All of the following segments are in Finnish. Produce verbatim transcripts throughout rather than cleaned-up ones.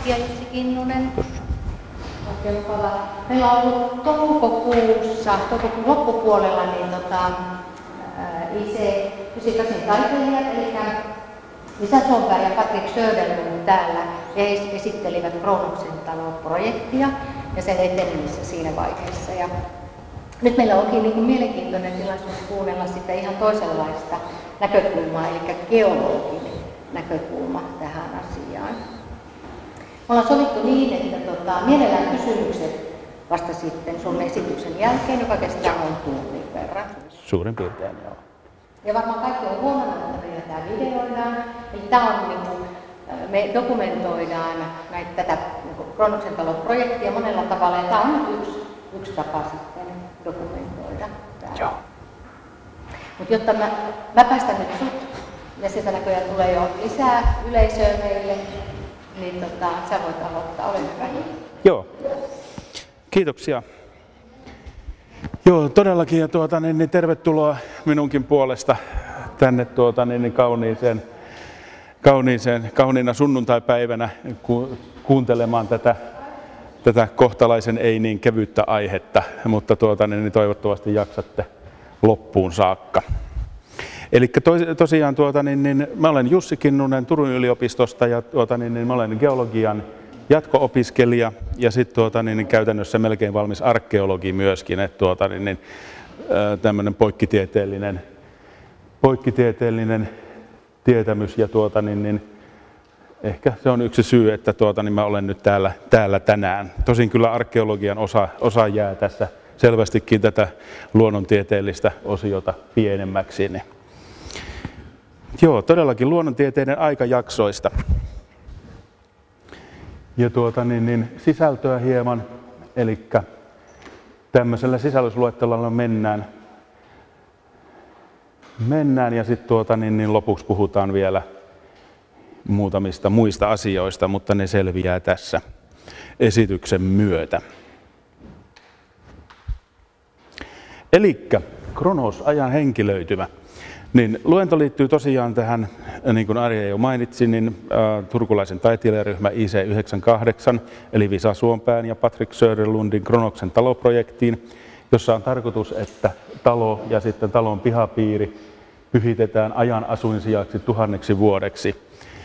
tutkija Jussi Kinnunen. Oikein mukava. Meillä on ollut toukokuussa, toukokuun loppupuolella, niin tota, I C yhdeksänkymmentäkahdeksan taiteilijat, eli Lisa Suomberg ja Patrik Söderlund täällä esittelivät Kroonoksen talo-projektia ja sen etenemistä siinä vaiheessa. Ja nyt meillä onkin niin kuin mielenkiintoinen tilaisuus kuunnella sitä ihan toisenlaista näkökulmaa, eli geologin näkökulma tähän asiaan. Me ollaan sovittu niin, että tota, mielellään kysymykset vasta sitten sun esityksen jälkeen, joka kestää noin tunnin verran. Suurin piirtein, joo. Ja varmaan kaikki on huomannut, että meillä tämä videoidaan. Eli tämä on, niin kuin, me dokumentoidaan näitä, tätä niin Kroonoksen talo-projektia monella tavalla, ja tämä on yksi, yksi tapa sitten dokumentoida tämä. Joo. Mutta jotta mä, mä päästän nyt sut, ja sieltä näköjään tulee jo lisää yleisöä meille, niin tota, sä voit aloittaa. Ole hyvä. Joo. Kiitoksia. Joo, todellakin, ja tuota, niin, niin tervetuloa minunkin puolesta tänne tuota, niin, niin kauniiseen, kauniiseen, kauniina sunnuntaipäivänä ku, kuuntelemaan tätä, tätä kohtalaisen ei niin kevyttä aihetta, mutta tuota, niin, niin toivottavasti jaksatte loppuun saakka. Eli tos, tosiaan tuota, niin, niin, mä olen Jussi Kinnunen Turun yliopistosta ja tuota, niin, niin, mä olen geologian jatko-opiskelija ja sitten tuota, niin, käytännössä melkein valmis arkeologi myöskin, että tuota, niin, niin, tämmöinen poikkitieteellinen, poikkitieteellinen tietämys ja tuota, niin, niin, ehkä se on yksi syy, että tuota, niin mä olen nyt täällä, täällä tänään. Tosin kyllä arkeologian osa, osa jää tässä selvästikin tätä luonnontieteellistä osiota pienemmäksi. Niin. Joo, todellakin luonnontieteiden aikajaksoista. Ja tuota, niin, niin, sisältöä hieman, eli tämmöisellä sisällysluettelolla mennään, mennään ja sitten tuota, niin, niin lopuksi puhutaan vielä muutamista muista asioista, mutta ne selviää tässä esityksen myötä. Elikkä Kronos, ajan henkilöitymä. Niin, luento liittyy tosiaan tähän, niin kuin Arja jo mainitsi, niin äh, turkulaisen taiteilijaryhmä I C yhdeksänkymmentäkahdeksan, eli Lisa Suombergin ja Patrik Söderlundin Kroonoksen talo-projektiin, jossa on tarkoitus, että talo ja sitten talon pihapiiri pyhitetään ajan asuinsijaksi tuhanneksi vuodeksi.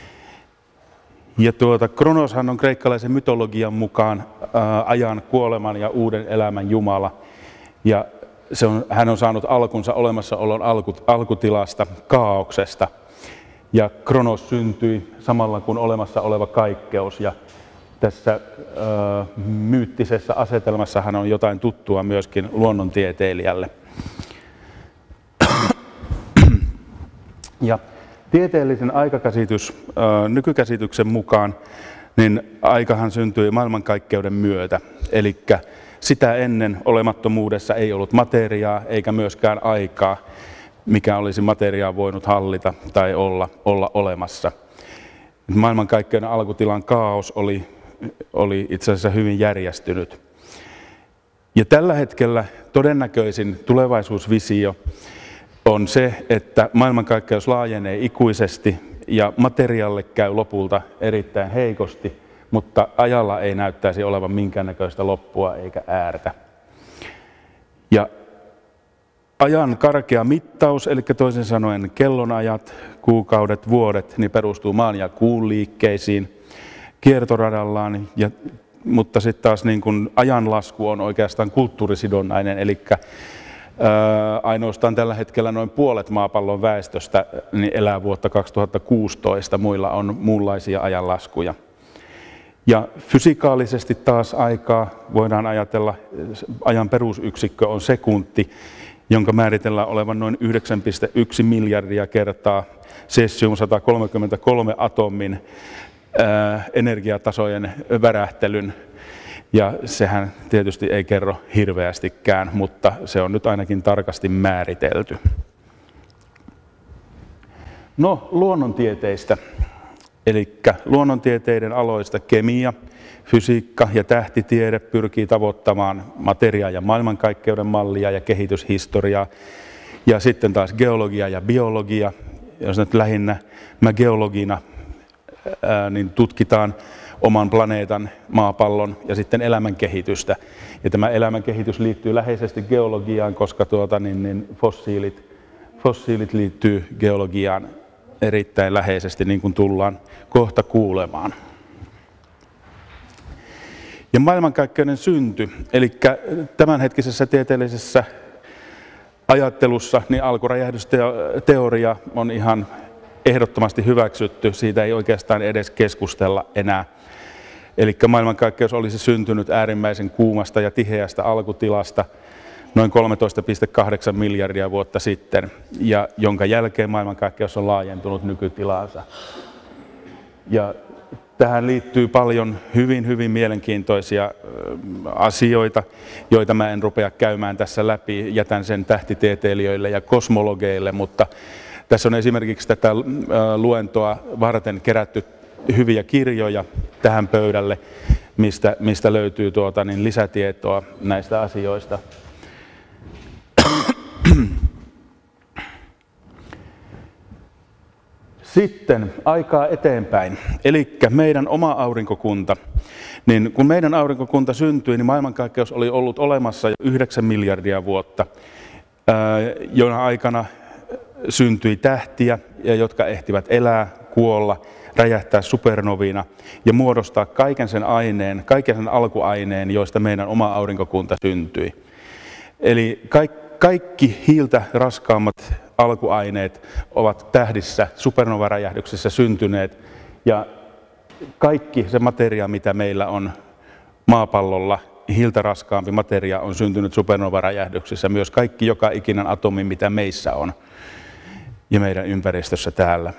Ja tuota, Kronoshan on kreikkalaisen mytologian mukaan ää, ajan, kuoleman ja uuden elämän jumala. Ja se on, hän on saanut alkunsa olemassaolon alku, alkutilasta, kaaoksesta. Ja Kronos syntyi samalla kuin olemassa oleva kaikkeus. Ja tässä ää, myyttisessä asetelmassahan on jotain tuttua myöskin luonnontieteilijälle. Ja tieteellisen aikakäsitys, nykykäsityksen mukaan, niin aikahan syntyi maailmankaikkeuden myötä. Eli sitä ennen olemattomuudessa ei ollut materiaa eikä myöskään aikaa, mikä olisi materiaa voinut hallita tai olla, olla olemassa. Maailmankaikkeuden alkutilan kaos oli, oli itse asiassa hyvin järjestynyt. Ja tällä hetkellä todennäköisin tulevaisuusvisio on se, että maailmankaikkeus laajenee ikuisesti ja materiaalle käy lopulta erittäin heikosti, mutta ajalla ei näyttäisi olevan minkäännäköistä loppua eikä äärtä. Ja ajan karkea mittaus, eli toisin sanoen kellonajat, kuukaudet, vuodet, niin perustuu maan ja kuun liikkeisiin kiertoradallaan, ja, mutta sitten taas niin kun ajanlasku on oikeastaan kulttuurisidonnainen, eli Ää, ainoastaan tällä hetkellä noin puolet maapallon väestöstä niin elää vuotta kaksituhattakuusitoista, muilla on muunlaisia ajanlaskuja. Ja fysikaalisesti taas aikaa voidaan ajatella, ajan perusyksikkö on sekunti, jonka määritellään olevan noin yhdeksän pilkku yksi miljardia kertaa cesium sata kolmekymmentäkolme atomin ää, energiatasojen värähtelyn. Ja sehän tietysti ei kerro hirveästikään, mutta se on nyt ainakin tarkasti määritelty. No, luonnontieteistä. Eli luonnontieteiden aloista kemia, fysiikka ja tähtitiede pyrkii tavoittamaan materia- ja maailmankaikkeuden mallia ja kehityshistoriaa. Ja sitten taas geologia ja biologia, jos nyt lähinnä mä geologina ää, niin tutkitaan oman planeetan, maapallon ja sitten elämän kehitystä. Ja tämä elämän kehitys liittyy läheisesti geologiaan, koska tuota, niin, niin fossiilit, fossiilit liittyy geologiaan erittäin läheisesti, niin kuin tullaan kohta kuulemaan. Ja maailmankaikkeuden synty, eli tämänhetkisessä tieteellisessä ajattelussa niin alkuräjähdysteoria on ihan ehdottomasti hyväksytty, siitä ei oikeastaan edes keskustella enää. Eli maailmankaikkeus olisi syntynyt äärimmäisen kuumasta ja tiheästä alkutilasta noin kolmetoista pilkku kahdeksan miljardia vuotta sitten, ja jonka jälkeen maailmankaikkeus on laajentunut nykytilaansa. Ja tähän liittyy paljon hyvin, hyvin mielenkiintoisia asioita, joita mä en rupea käymään tässä läpi. Jätän sen tähtitieteilijöille ja kosmologeille, mutta tässä on esimerkiksi tätä luentoa varten kerätty hyviä kirjoja tähän pöydälle, mistä, mistä löytyy tuota, niin lisätietoa näistä asioista. Sitten aikaa eteenpäin, eli meidän oma aurinkokunta. Niin kun meidän aurinkokunta syntyi, niin maailmankaikkeus oli ollut olemassa jo yhdeksän miljardia vuotta, jona aikana syntyi tähtiä, jotka ehtivät elää, kuolla, räjähtää supernoviina ja muodostaa kaiken sen aineen, kaiken sen alkuaineen, joista meidän oma aurinkokunta syntyi. Eli kaikki hiiltä raskaammat alkuaineet ovat tähdissä, supernovaräjähdyksissä syntyneet, ja kaikki se materia, mitä meillä on maapallolla, hiiltä raskaampi materia on syntynyt supernovaräjähdyksissä, myös kaikki joka ikinen atomi, mitä meissä on ja meidän ympäristössä täällä.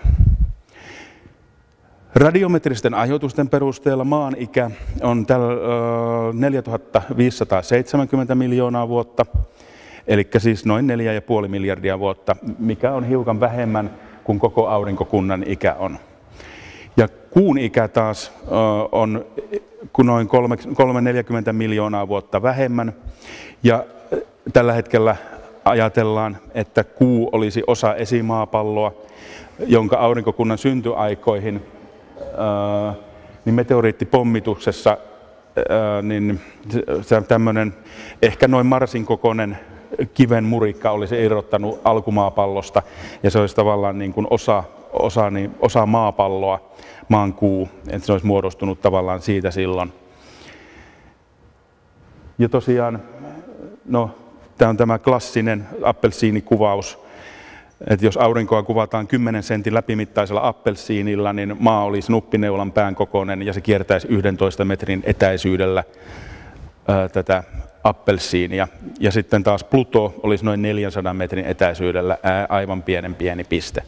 Radiometristen ajoitusten perusteella maan ikä on neljätuhatta viisisataaseitsemänkymmentä miljoonaa vuotta, eli siis noin neljä pilkku viisi miljardia vuotta, mikä on hiukan vähemmän kuin koko aurinkokunnan ikä on. Ja kuun ikä taas on noin kolme neljäkymmentä miljoonaa vuotta vähemmän, ja tällä hetkellä ajatellaan, että kuu olisi osa esimaapalloa, jonka aurinkokunnan syntyaikoihin niin meteoriittipommituksessa niin tämmöinen ehkä noin Marsin kokoinen kiven murikka olisi irrottanut alkumaapallosta, ja se olisi tavallaan niin kuin osa, osa, niin, osa maapalloa, maan kuu, että se olisi muodostunut tavallaan siitä silloin. Ja tosiaan, no, tämä on tämä klassinen appelsiinikuvaus, että jos aurinkoa kuvataan kymmenen sentin läpimittaisella appelsiinilla, niin maa olisi nuppineulan pään kokoinen ja se kiertäisi yhdentoista metrin etäisyydellä ää, tätä appelsiinia. Ja sitten taas Pluto olisi noin neljänsadan metrin etäisyydellä ää, aivan pienen pieni piste.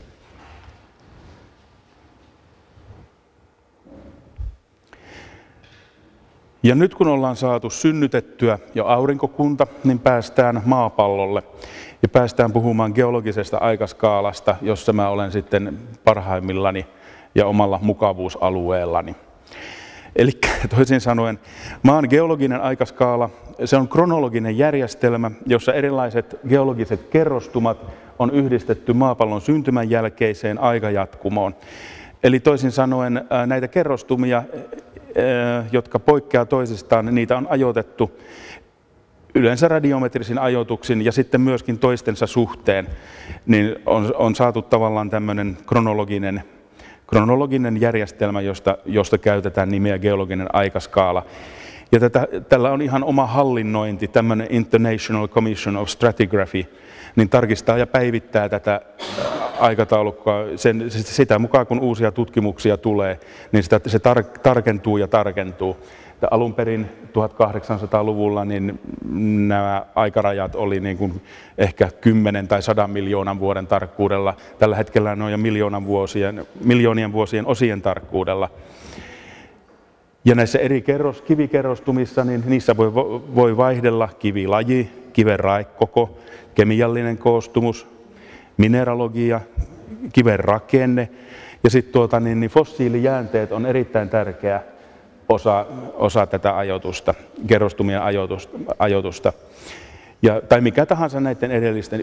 Ja nyt kun ollaan saatu synnytettyä jo aurinkokunta, niin päästään maapallolle. Ja päästään puhumaan geologisesta aikaskaalasta, jossa mä olen sitten parhaimmillani ja omalla mukavuusalueellani. Eli toisin sanoen, maan geologinen aikaskaala, se on kronologinen järjestelmä, jossa erilaiset geologiset kerrostumat on yhdistetty maapallon syntymän jälkeiseen aikajatkumoon. Eli toisin sanoen näitä kerrostumia, jotka poikkeaa toisistaan, niitä on ajoitettu yleensä radiometrisin ajoituksin ja sitten myöskin toistensa suhteen, niin on, on saatu tavallaan tämmöinen kronologinen, kronologinen järjestelmä, josta, josta käytetään nimeä geologinen aikaskaala. Ja tätä, tällä on ihan oma hallinnointi, tämmöinen International Commission of Stratigraphy, niin tarkistaa ja päivittää tätä aikataulukkoa sen, sitä mukaan, kun uusia tutkimuksia tulee, niin sitä, se tar, tarkentuu ja tarkentuu. Alun perin tuhatkahdeksansataaluvulla niin nämä aikarajat oli niin kuin ehkä kymmenen tai sadan miljoonan vuoden tarkkuudella. Tällä hetkellä ne on jo miljoonan vuosien, miljoonien vuosien osien tarkkuudella. Ja näissä eri kerros, kivikerrostumissa, niin niissä voi, voi vaihdella kivilaji, kiven raekoko, kemiallinen koostumus, mineralogia, kiven rakenne ja sitten tuota, niin, niin fossiilijäänteet on erittäin tärkeä osa, osa tätä ajoitusta, kerrostumien ajoitusta, ajoitusta. Ja, tai mikä tahansa näiden edellisten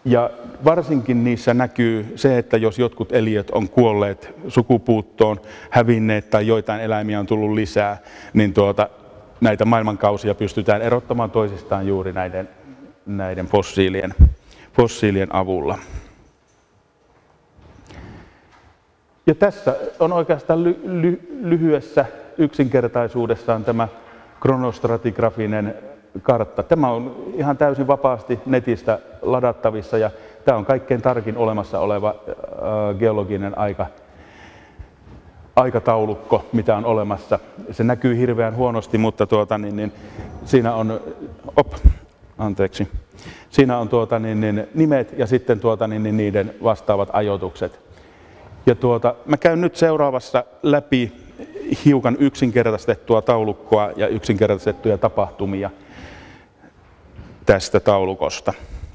Ja varsinkin niissä näkyy se, että jos jotkut eliöt on kuolleet sukupuuttoon, hävinneet tai joitain eläimiä on tullut lisää, niin tuota, näitä maailmankausia pystytään erottamaan toisistaan juuri näiden, näiden fossiilien, fossiilien avulla. Ja tässä on oikeastaan ly, ly, lyhyessä yksinkertaisuudessaan tämä kronostratigrafinen kartta. Tämä on ihan täysin vapaasti netistä ladattavissa ja tämä on kaikkein tarkin olemassa oleva äh, geologinen aika, aikataulukko, mitä on olemassa. Se näkyy hirveän huonosti, mutta tuota, niin, niin, siinä on, op, anteeksi, siinä on tuota, niin, niin, nimet ja sitten tuota, niin, niin, niiden vastaavat ajoitukset. Ja tuota, mä käyn nyt seuraavassa läpi hiukan yksinkertaistettua taulukkoa ja yksinkertaistettuja tapahtumia tästä taulukosta.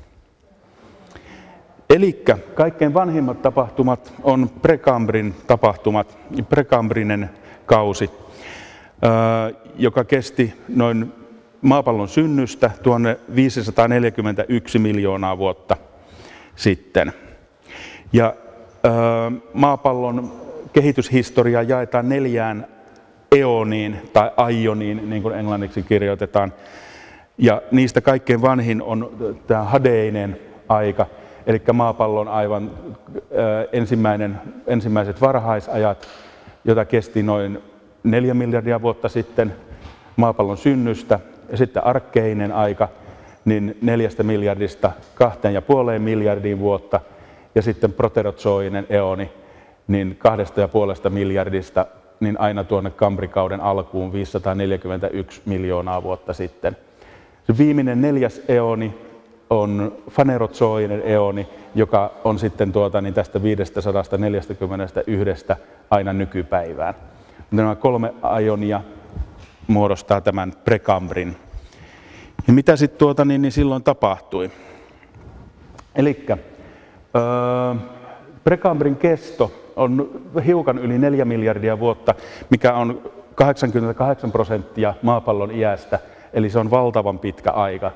Elikkä kaikkein vanhimmat tapahtumat on Prekambrin tapahtumat, prekambrinen kausi, joka kesti noin maapallon synnystä tuonne viisisataaneljäkymmentäyksi miljoonaa vuotta sitten. Ja maapallon kehityshistoria jaetaan neljään eoniin tai aioniin, niin kuin englanniksi kirjoitetaan. Ja niistä kaikkein vanhin on tämä hadeinen aika, eli maapallon aivan ensimmäinen, ensimmäiset varhaisajat, jota kesti noin neljä miljardia vuotta sitten maapallon synnystä. Ja sitten arkkeinen aika, niin neljästä miljardista kahteen ja puoleen miljardiin vuotta. Ja sitten proterozoinen eoni, niin kahdesta ja puolesta miljardista, niin aina tuonne kambrikauden alkuun viisisataaneljäkymmentäyksi miljoonaa vuotta sitten. Se viimeinen neljäs eoni on fanerozoinen eoni, joka on sitten tuota, niin tästä viisisataaneljäkymmentäyksi aina nykypäivään. Nämä kolme aionia muodostaa tämän prekambrin. Ja mitä sitten tuota, niin, niin silloin tapahtui? Elikkä öö, prekambrin kesto on hiukan yli neljä miljardia vuotta, mikä on kahdeksankymmentäkahdeksan prosenttia maapallon iästä, eli se on valtavan pitkä aika.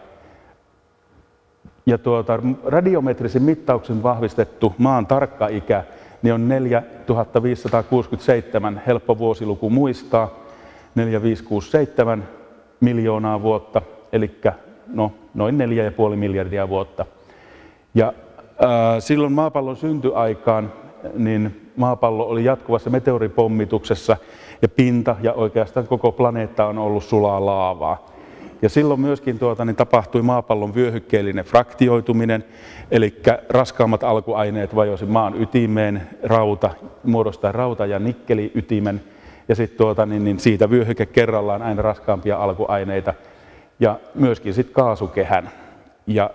Ja tuota, radiometrisin mittauksen vahvistettu maan tarkka ikä niin on neljätuhattaviisisataakuusikymmentäseitsemän, helppo vuosiluku muistaa, neljätuhattaviisisataakuusikymmentäseitsemän miljoonaa vuotta, eli no, noin neljä pilkku viisi miljardia vuotta. Ja ää, silloin maapallon syntyaikaan niin maapallo oli jatkuvassa meteoripommituksessa ja pinta ja oikeastaan koko planeetta on ollut sulaa laavaa. Ja silloin myöskin tuota, niin tapahtui maapallon vyöhykkeellinen fraktioituminen, eli raskaammat alkuaineet vajosi maan ytimeen, rauta, muodostaa rauta- ja nikkeliytimen, ja sitten tuota, niin, niin siitä vyöhyke kerrallaan aina raskaampia alkuaineita, ja myöskin sitten kaasukehän. Ja,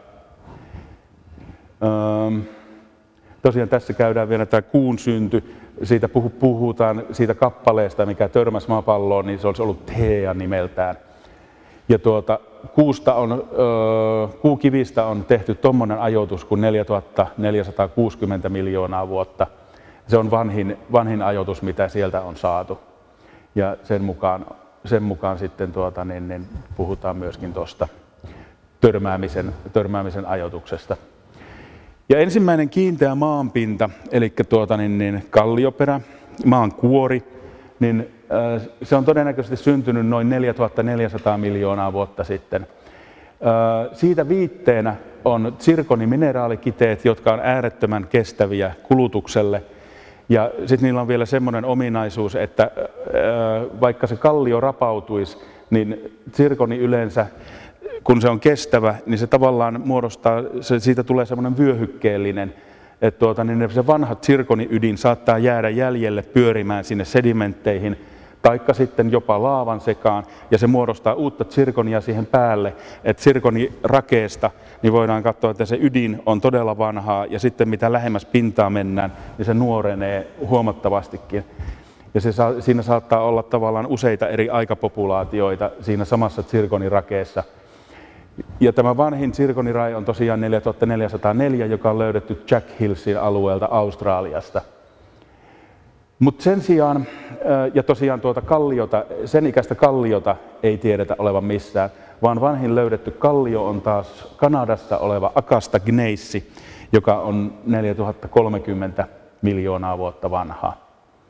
ähm, tosiaan tässä käydään vielä tämä kuun synty, siitä puhutaan siitä kappaleesta, mikä törmäsi maapalloon, niin se olisi ollut Theia nimeltään. Ja tuota, kuusta on, öö, kuukivistä on tehty tuommoinen ajoitus kuin neljätuhattaneljäsataakuusikymmentä miljoonaa vuotta. Se on vanhin, vanhin ajoitus, mitä sieltä on saatu. Ja sen mukaan, sen mukaan sitten tuota, niin, niin puhutaan myöskin tuosta törmäämisen, törmäämisen ajoituksesta. Ja ensimmäinen kiinteä maanpinta, eli tuota, niin, niin kallioperä, maan kuori, niin se on todennäköisesti syntynyt noin neljätuhattaneljäsataa miljoonaa vuotta sitten. Siitä viitteenä on zirkonimineraalikineet, jotka on äärettömän kestäviä kulutukselle. Ja sitten niillä on vielä semmoinen ominaisuus, että vaikka se kallio rapautuisi, niin zirkoni yleensä, kun se on kestävä, niin se tavallaan muodostaa, se, siitä tulee semmoinen vyöhykkeellinen, että tuota, niin se vanha zirkoniydin saattaa jäädä jäljelle pyörimään sinne sedimentteihin, taikka sitten jopa laavan sekaan, ja se muodostaa uutta zirkonia siihen päälle, että zirkonirakeesta niin voidaan katsoa, että se ydin on todella vanhaa, ja sitten mitä lähemmäs pintaa mennään, niin se nuorenee huomattavastikin. Ja se saa, siinä saattaa olla tavallaan useita eri aikapopulaatioita siinä samassa zirkonirakeessa. Ja tämä vanhin zirkonirae on tosiaan neljätuhattaneljäsataaneljä, joka on löydetty Jack Hillsin alueelta Australiasta. Mutta sen sijaan, ja tosiaan tuota kalliota, sen ikäistä kalliota ei tiedetä olevan missään, vaan vanhin löydetty kallio on taas Kanadassa oleva Akasta gneissi, joka on neljätuhatta kolmekymmentä miljoonaa vuotta vanhaa.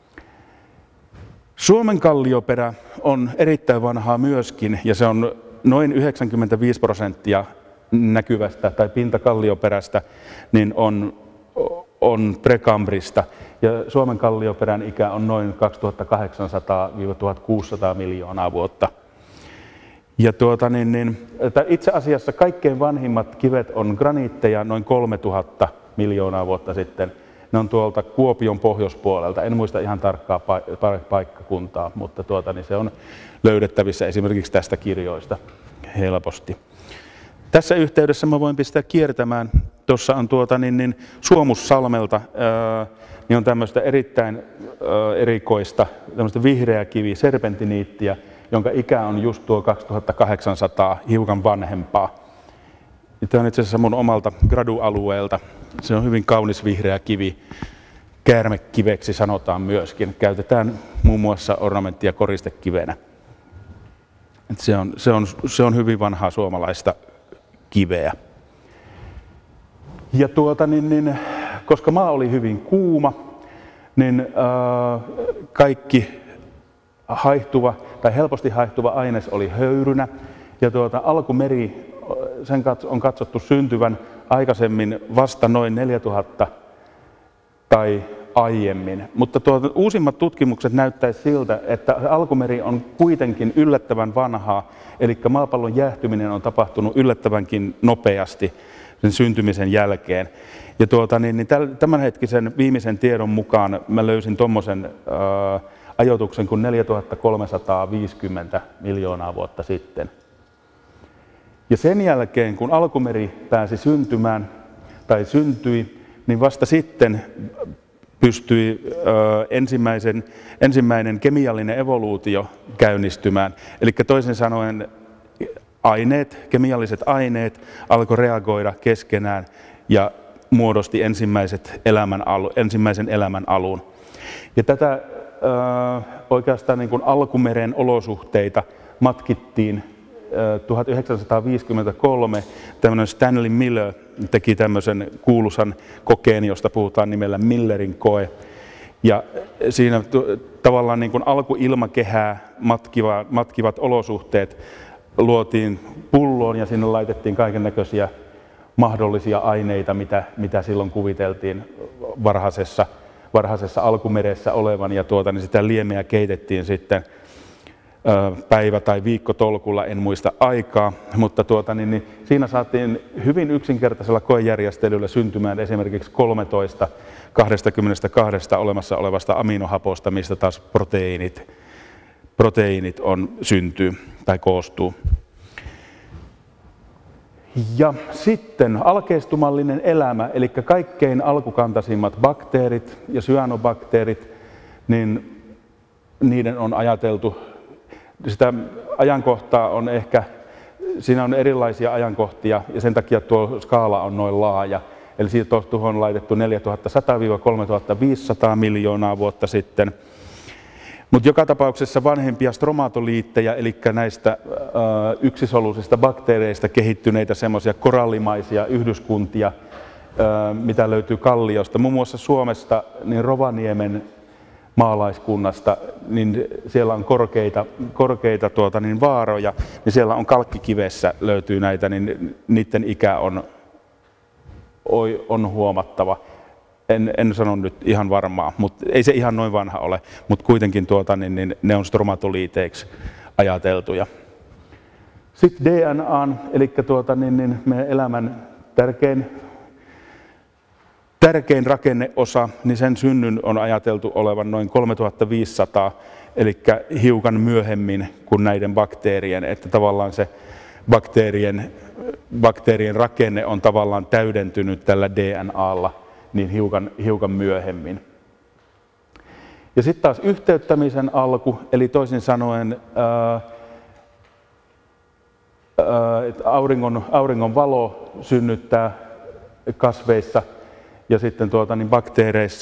Suomen kallioperä on erittäin vanhaa myöskin, ja se on noin yhdeksänkymmentäviisi prosenttia näkyvästä tai pintakallioperästä niin on, on prekambrista. Ja Suomen kallioperän ikä on noin kaksituhattakahdeksansataa - tuhatkuusisataa miljoonaa vuotta. Ja tuota, niin, niin, itse asiassa kaikkein vanhimmat kivet on graniitteja noin kolmetuhatta miljoonaa vuotta sitten. Ne on tuolta Kuopion pohjoispuolelta. En muista ihan tarkkaa paikkakuntaa, mutta tuota, niin se on löydettävissä esimerkiksi tästä kirjoista helposti. Tässä yhteydessä mä voin pistää kiertämään. Tuossa on tuota, niin, niin, Suomussalmelta ää, niin on tämmöistä erittäin ää, erikoista tämmöistä vihreä kivi, serpentiniittiä, jonka ikä on just tuo kaksituhattakahdeksansataa, hiukan vanhempaa. Tämä on itse asiassa mun omalta gradualueelta. Se on hyvin kaunis vihreä kivi. Käärmekiveksi sanotaan myöskin. Käytetään muun muassa ornamentti- ja koristekivenä. Se on, se, on, se on hyvin vanhaa suomalaista kiveä. Ja tuota, niin, niin, koska maa oli hyvin kuuma, niin äh, kaikki haihtuva tai helposti haihtuva aines oli höyrynä. Ja tuota, alkumeri, sen on katsottu syntyvän aikaisemmin vasta noin neljätuhatta tai aiemmin. Mutta tuota, uusimmat tutkimukset näyttäisi siltä, että alkumeri on kuitenkin yllättävän vanhaa, eli maapallon jäähtyminen on tapahtunut yllättävänkin nopeasti sen syntymisen jälkeen. Ja tuota, niin, niin tämänhetkisen viimeisen tiedon mukaan mä löysin tuommoisen äh, ajoituksen kuin neljätuhattakolmesataaviisikymmentä miljoonaa vuotta sitten. Ja sen jälkeen, kun alkumeri pääsi syntymään tai syntyi, niin vasta sitten pystyi ö, ensimmäisen, ensimmäinen kemiallinen evoluutio käynnistymään. Eli toisin sanoen aineet, kemialliset aineet alkoi reagoida keskenään ja muodosti ensimmäiset elämän alu, ensimmäisen elämän alun. Ja tätä ö, oikeastaan niin kuin alkumeren olosuhteita matkittiin tuhatyhdeksänsataaviisikymmentäkolme tämmöinen Stanley Miller teki tämmöisen kuuluisan kokeen, josta puhutaan nimellä Millerin koe. Ja siinä tavallaan niin kuin alkuilmakehää matkiva, matkivat olosuhteet luotiin pulloon ja sinne laitettiin kaikennäköisiä mahdollisia aineita, mitä, mitä silloin kuviteltiin varhaisessa, varhaisessa alkumeressä olevan. Ja tuota, niin sitä liemeä keitettiin sitten päivä- tai viikkotolkulla, en muista aikaa, mutta tuota, niin, niin, siinä saatiin hyvin yksinkertaisella koejärjestelyllä syntymään esimerkiksi kolmetoista kaksikymmentäkaksi olemassa olevasta aminohaposta, mistä taas proteiinit, proteiinit on, syntyy tai koostuu. Ja sitten alkeistumallinen elämä, eli kaikkein alkukantaisimmat bakteerit ja syanobakteerit, niin niiden on ajateltu. Sitä ajankohtaa on ehkä, siinä on erilaisia ajankohtia ja sen takia tuo skaala on noin laaja. Eli siitä on laitettu neljätuhattasata - kolmetuhattaviisisataa miljoonaa vuotta sitten. Mutta joka tapauksessa vanhempia stromatoliitteja, eli näistä ä, yksisoluisista bakteereista kehittyneitä semmoisia korallimaisia yhdyskuntia, ä, mitä löytyy kalliosta. Muun muassa Suomesta, niin Rovaniemen maalaiskunnasta, niin siellä on korkeita, korkeita tuota, niin vaaroja, niin siellä on kalkkikivessä löytyy näitä, niin niiden ikä on, on huomattava. En, en sano nyt ihan varmaa, mutta ei se ihan noin vanha ole, mutta kuitenkin tuota, niin, niin ne on stromatoliiteiksi ajateltuja. Sitten D N A, eli tuota, niin, niin meidän elämän tärkein Tärkein rakenneosa, niin sen synnyn on ajateltu olevan noin kolmetuhattaviisisataa, eli hiukan myöhemmin kuin näiden bakteerien, että tavallaan se bakteerien, bakteerien rakenne on tavallaan täydentynyt tällä D N A:lla niin hiukan, hiukan myöhemmin. Ja sitten taas yhteyttämisen alku, eli toisin sanoen ää, ää, auringon, auringon valo synnyttää kasveissa ja sitten tuota, niin bakteereissa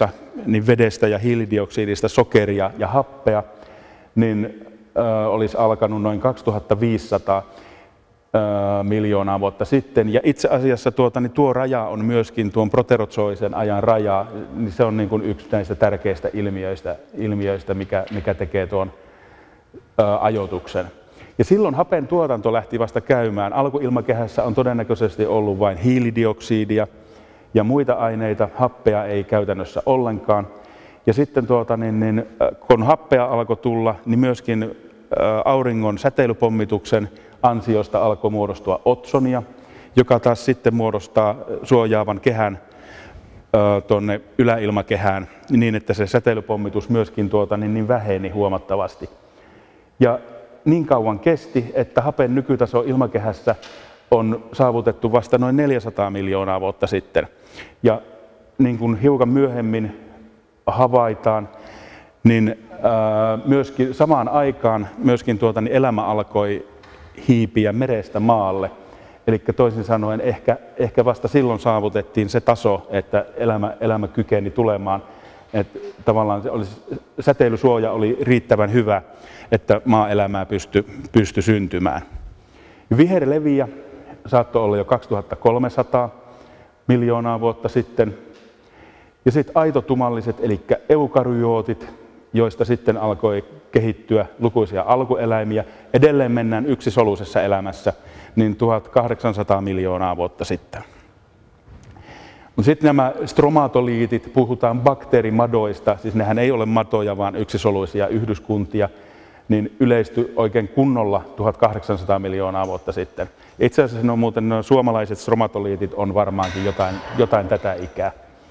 niin vedestä ja hiilidioksidista sokeria ja happea, niin ö, olisi alkanut noin kaksituhattaviisisataa ö, miljoonaa vuotta sitten. Ja itse asiassa tuota, niin tuo raja on myöskin tuon proterozoisen ajan raja, niin se on niin kuin yksi näistä tärkeistä ilmiöistä, ilmiöistä mikä, mikä tekee tuon ö, ajoituksen. Ja silloin hapen tuotanto lähti vasta käymään. Alkuilmakehässä on todennäköisesti ollut vain hiilidioksidia ja muita aineita, happea ei käytännössä ollenkaan. Ja sitten tuota, niin, niin, kun happea alkoi tulla, niin myöskin ä, auringon säteilypommituksen ansiosta alkoi muodostua otsonia, joka taas sitten muodostaa suojaavan kehän tuonne yläilmakehään niin, että se säteilypommitus myöskin tuota, niin, niin väheni huomattavasti. Ja niin kauan kesti, että hapen nykytaso ilmakehässä on saavutettu vasta noin neljäsataa miljoonaa vuotta sitten. Ja niin kuin hiukan myöhemmin havaitaan, niin ää, myöskin samaan aikaan myöskin tuota, niin elämä alkoi hiipiä merestä maalle. Eli toisin sanoen ehkä, ehkä vasta silloin saavutettiin se taso, että elämä, elämä kykeni tulemaan. Että tavallaan se olisi, säteilysuoja oli riittävän hyvä, että maa-elämää pystyi pysty syntymään. Viherleviä saattoi olla jo kaksituhattakolmesataa miljoonaa vuotta sitten. Ja sitten aitotumalliset, eli eukaryootit, joista sitten alkoi kehittyä lukuisia alkueläimiä. Edelleen mennään yksisoluisessa elämässä, niin tuhatkahdeksansataa miljoonaa vuotta sitten. Mutta sitten nämä stromatoliitit, puhutaan bakteerimadoista, siis nehän ei ole madoja, vaan yksisoluisia yhdyskuntia, niin yleistyi oikein kunnolla tuhatkahdeksansataa miljoonaa vuotta sitten. Itse asiassa no, muuten no, suomalaiset stromatoliitit on varmaankin jotain, jotain tätä ikää.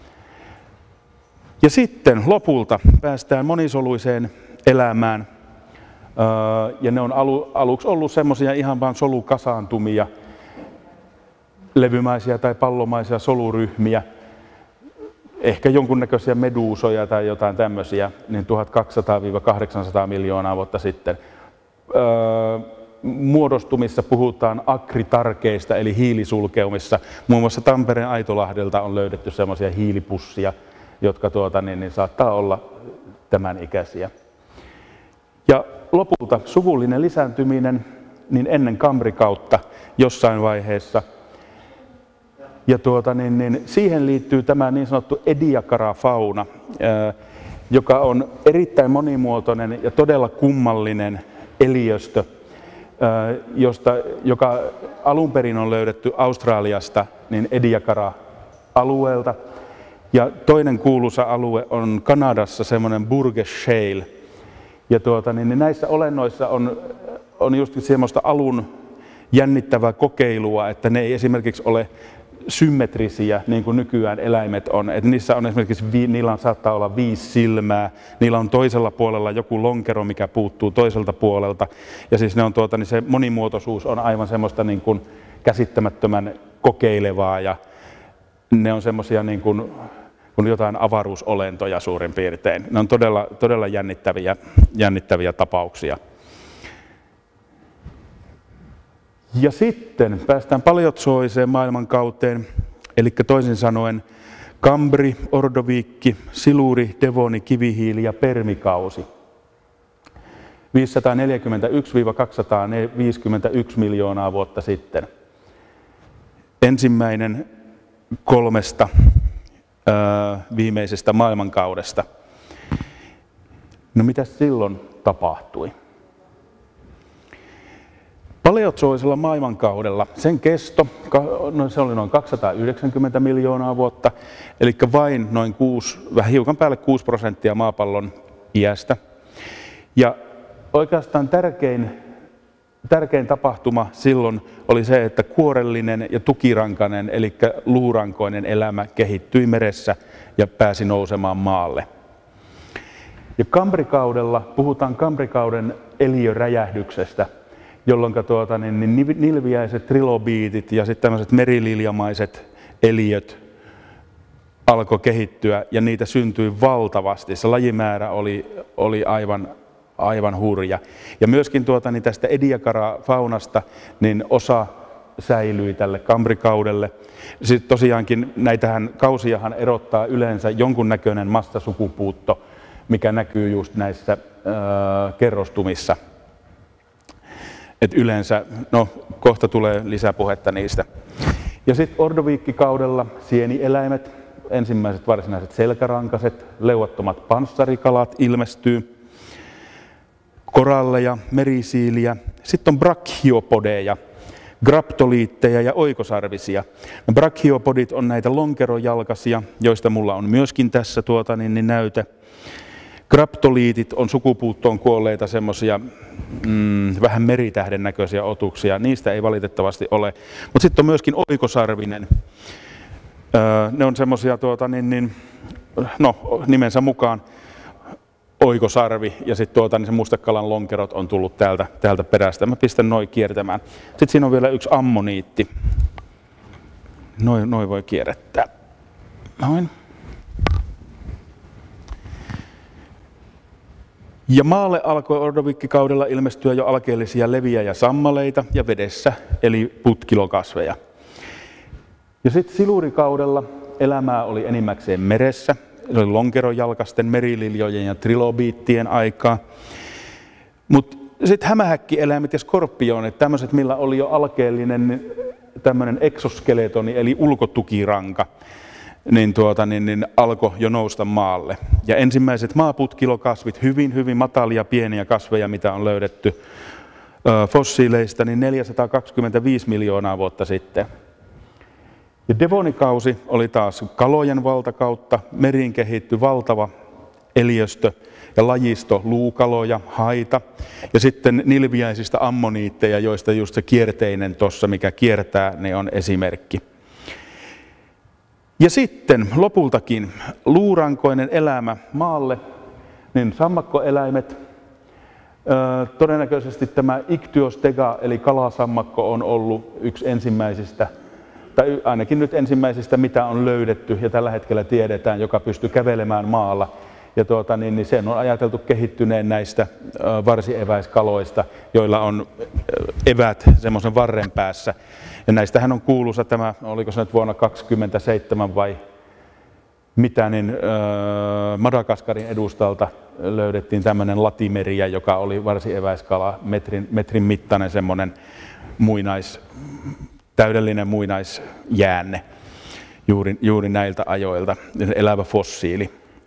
Ja sitten lopulta päästään monisoluiseen elämään, ja ne on alu, aluksi ollut semmoisia ihan vain solukasaantumia, levymäisiä tai pallomaisia soluryhmiä, ehkä jonkunnäköisiä meduusoja tai jotain tämmöisiä, niin tuhatkaksisataa kahdeksansataa miljoonaa vuotta sitten. Öö, muodostumissa puhutaan akritarkeista eli hiilisulkeumissa. Muun muassa Tampereen Aitolahdelta on löydetty semmoisia hiilipussia, jotka tuota, niin, niin saattaa olla tämän ikäisiä. Ja lopulta suvullinen lisääntyminen niin ennen kambrikautta jossain vaiheessa. Ja tuota, niin, niin, siihen liittyy tämä niin sanottu Ediacara-fauna, ää, joka on erittäin monimuotoinen ja todella kummallinen eliöstö, ää, josta, joka alun perin on löydetty Australiasta niin Ediacara-alueelta. Ja toinen kuuluisa alue on Kanadassa semmoinen Burgess Shale. Ja tuota, niin, niin näissä olennoissa on, on just semmoista alun jännittävää kokeilua, että ne ei esimerkiksi ole symmetrisiä, niin kuin nykyään eläimet on. Et niissä on esimerkiksi, niillä on, saattaa olla viisi silmää, niillä on toisella puolella joku lonkero, mikä puuttuu toiselta puolelta. Ja siis ne on, tuota, niin se monimuotoisuus on aivan semmoista niin kuin käsittämättömän kokeilevaa ja ne on semmoisia niin kuin, kuin jotain avaruusolentoja suurin piirtein. Ne on todella, todella jännittäviä, jännittäviä tapauksia. Ja sitten päästään paleotsoiseen maailmankauteen, eli toisin sanoen Kambri, Ordoviikki, Siluri, Devoni, Kivihiili ja Permikausi. viisisataaneljäkymmentäyksi kaksisataaviisikymmentäyksi miljoonaa vuotta sitten. Ensimmäinen kolmesta ää, viimeisestä maailmankaudesta. No mitä silloin tapahtui? Paleotsoisella maailmankaudella sen kesto, no se oli noin kaksisataayhdeksänkymmentä miljoonaa vuotta, eli vain noin kuusi, vähän hiukan päälle kuusi prosenttia maapallon iästä. Ja oikeastaan tärkein, tärkein tapahtuma silloin oli se, että kuorellinen ja tukirankainen, eli luurankoinen elämä kehittyi meressä ja pääsi nousemaan maalle. Ja kambrikaudella, puhutaan kambrikauden eliöräjähdyksestä, jolloin tuota, niin, niin nilviäiset trilobiitit ja sitten tämmöiset merililjamaiset eliöt alkoi kehittyä ja niitä syntyi valtavasti. Se lajimäärä oli, oli aivan, aivan hurja. Ja myöskin tuota, niin tästä Ediacara-faunasta niin osa säilyi tälle kambrikaudelle. Sitten tosiaankin näitähän kausiahan erottaa yleensä jonkunnäköinen massasukupuutto, mikä näkyy just näissä äh, kerrostumissa. Et yleensä, no kohta tulee lisäpuhetta niistä. Ja sitten ordoviikkikaudella sienieläimet, ensimmäiset varsinaiset selkärankaset, leuattomat panssarikalat ilmestyy, koralleja, merisiiliä, sitten on brachiopodeja, graptoliitteja ja oikosarvisia. No, brachiopodit on näitä lonkerojalkaisia, joista mulla on myöskin tässä tuota, niin, niin näyte. Graptoliitit on sukupuuttoon kuolleita semmoisia mm, vähän meritähden näköisiä otuksia. Niistä ei valitettavasti ole. Mutta sitten on myöskin oikosarvinen. Öö, ne on semmoisia, tuota, niin, niin, no nimensä mukaan oikosarvi ja sitten tuota, niin se mustekalan lonkerot on tullut täältä, täältä perästä. Mä pistän noin kiertämään. Sitten siinä on vielä yksi ammoniitti. Noin, noin voi kierrättää. Noin. Ja maalle alkoi ordoviikkikaudella ilmestyä jo alkeellisia leviä ja sammaleita ja vedessä, eli putkilokasveja. Ja sitten silurikaudella elämää oli enimmäkseen meressä. Se oli lonkerojalkasten, merililjojen ja trilobiittien aikaa. Mutta sitten hämähäkkieläimet ja skorpionit, tämmöiset, millä oli jo alkeellinen tämmöinen eksoskeletoni, eli ulkotukiranka, niin, tuota, niin, niin alkoi jo nousta maalle. Ja ensimmäiset maaputkilokasvit, hyvin, hyvin matalia pieniä kasveja, mitä on löydetty ö, fossiileista, niin neljäsataakaksikymmentäviisi miljoonaa vuotta sitten. Ja devonikausi oli taas kalojen valtakautta, meriin kehittyi valtava eliöstö ja lajisto, luukaloja, haita ja sitten nilviäisistä ammoniitteja, joista just se kierteinen tuossa, mikä kiertää, niin on esimerkki. Ja sitten lopultakin luurankoinen elämä maalle, niin sammakkoeläimet, todennäköisesti tämä Ichthyostega eli kalasammakko on ollut yksi ensimmäisistä, tai ainakin nyt ensimmäisistä, mitä on löydetty ja tällä hetkellä tiedetään, joka pystyy kävelemään maalla. Ja tuota, niin, niin sen on ajateltu kehittyneen näistä varsieväiskaloista, joilla on evät semmoisen varren päässä. Ja näistähän on kuuluisa tämä, oliko se nyt vuonna kaksikymmentäseitsemän vai mitä, niin äh, Madagaskarin edustalta löydettiin tämmöinen latimeriä, joka oli varsieväiskala, metrin, metrin mittainen semmoinen muinais, täydellinen muinaisjäänne juuri, juuri näiltä ajoilta, elävä fossiili.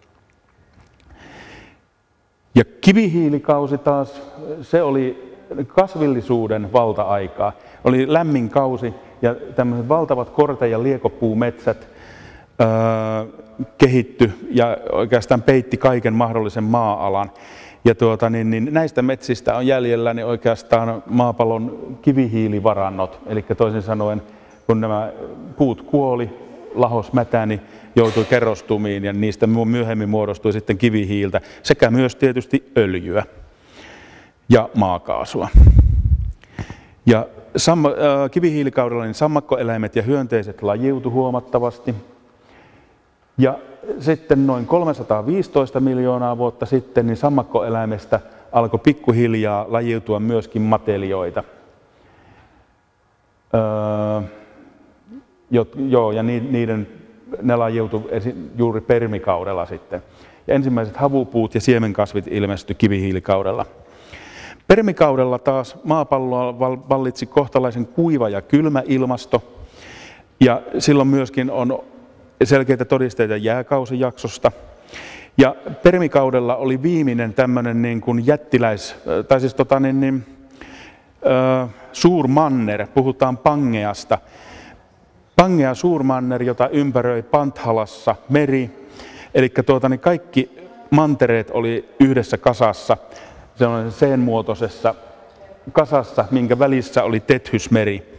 Ja kivihiilikausi taas, se oli kasvillisuuden valta-aikaa. Oli lämmin kausi ja tämmöiset valtavat korte- ja liekopuumetsät öö, kehitty ja oikeastaan peitti kaiken mahdollisen maa-alan. Ja tuota, niin, niin näistä metsistä on jäljellä niin oikeastaan maapallon kivihiilivarannot. Eli toisin sanoen, kun nämä puut kuoli, lahos mätäni, joutui kerrostumiin ja niistä myöhemmin muodostui sitten kivihiiltä sekä myös tietysti öljyä ja maakaasua. Ja samma, äh, kivihiilikaudella niin sammakkoeläimet ja hyönteiset lajiutui huomattavasti. Ja sitten noin kolmesataaviisitoista miljoonaa vuotta sitten niin sammakkoeläimestä alkoi pikkuhiljaa lajiutua myöskin matelioita. Öö, jo, joo, ja niiden, ne lajiutui juuri permikaudella sitten. Ja ensimmäiset havupuut ja siemenkasvit ilmestyi kivihiilikaudella. Permikaudella taas maapalloa vallitsi kohtalaisen kuiva ja kylmä ilmasto. Ja silloin myöskin on selkeitä todisteita jääkausijaksosta. Ja permikaudella oli viimeinen tämmöinen niin kuin jättiläis, tai siis tota niin, niin, ö, suurmanner, puhutaan Pangeasta. Pangea suurmanner, jota ympäröi Panthalassa meri, eli tuota, niin kaikki mantereet oli yhdessä kasassa, sellainen seenmuotoisessa kasassa, minkä välissä oli Tethysmeri.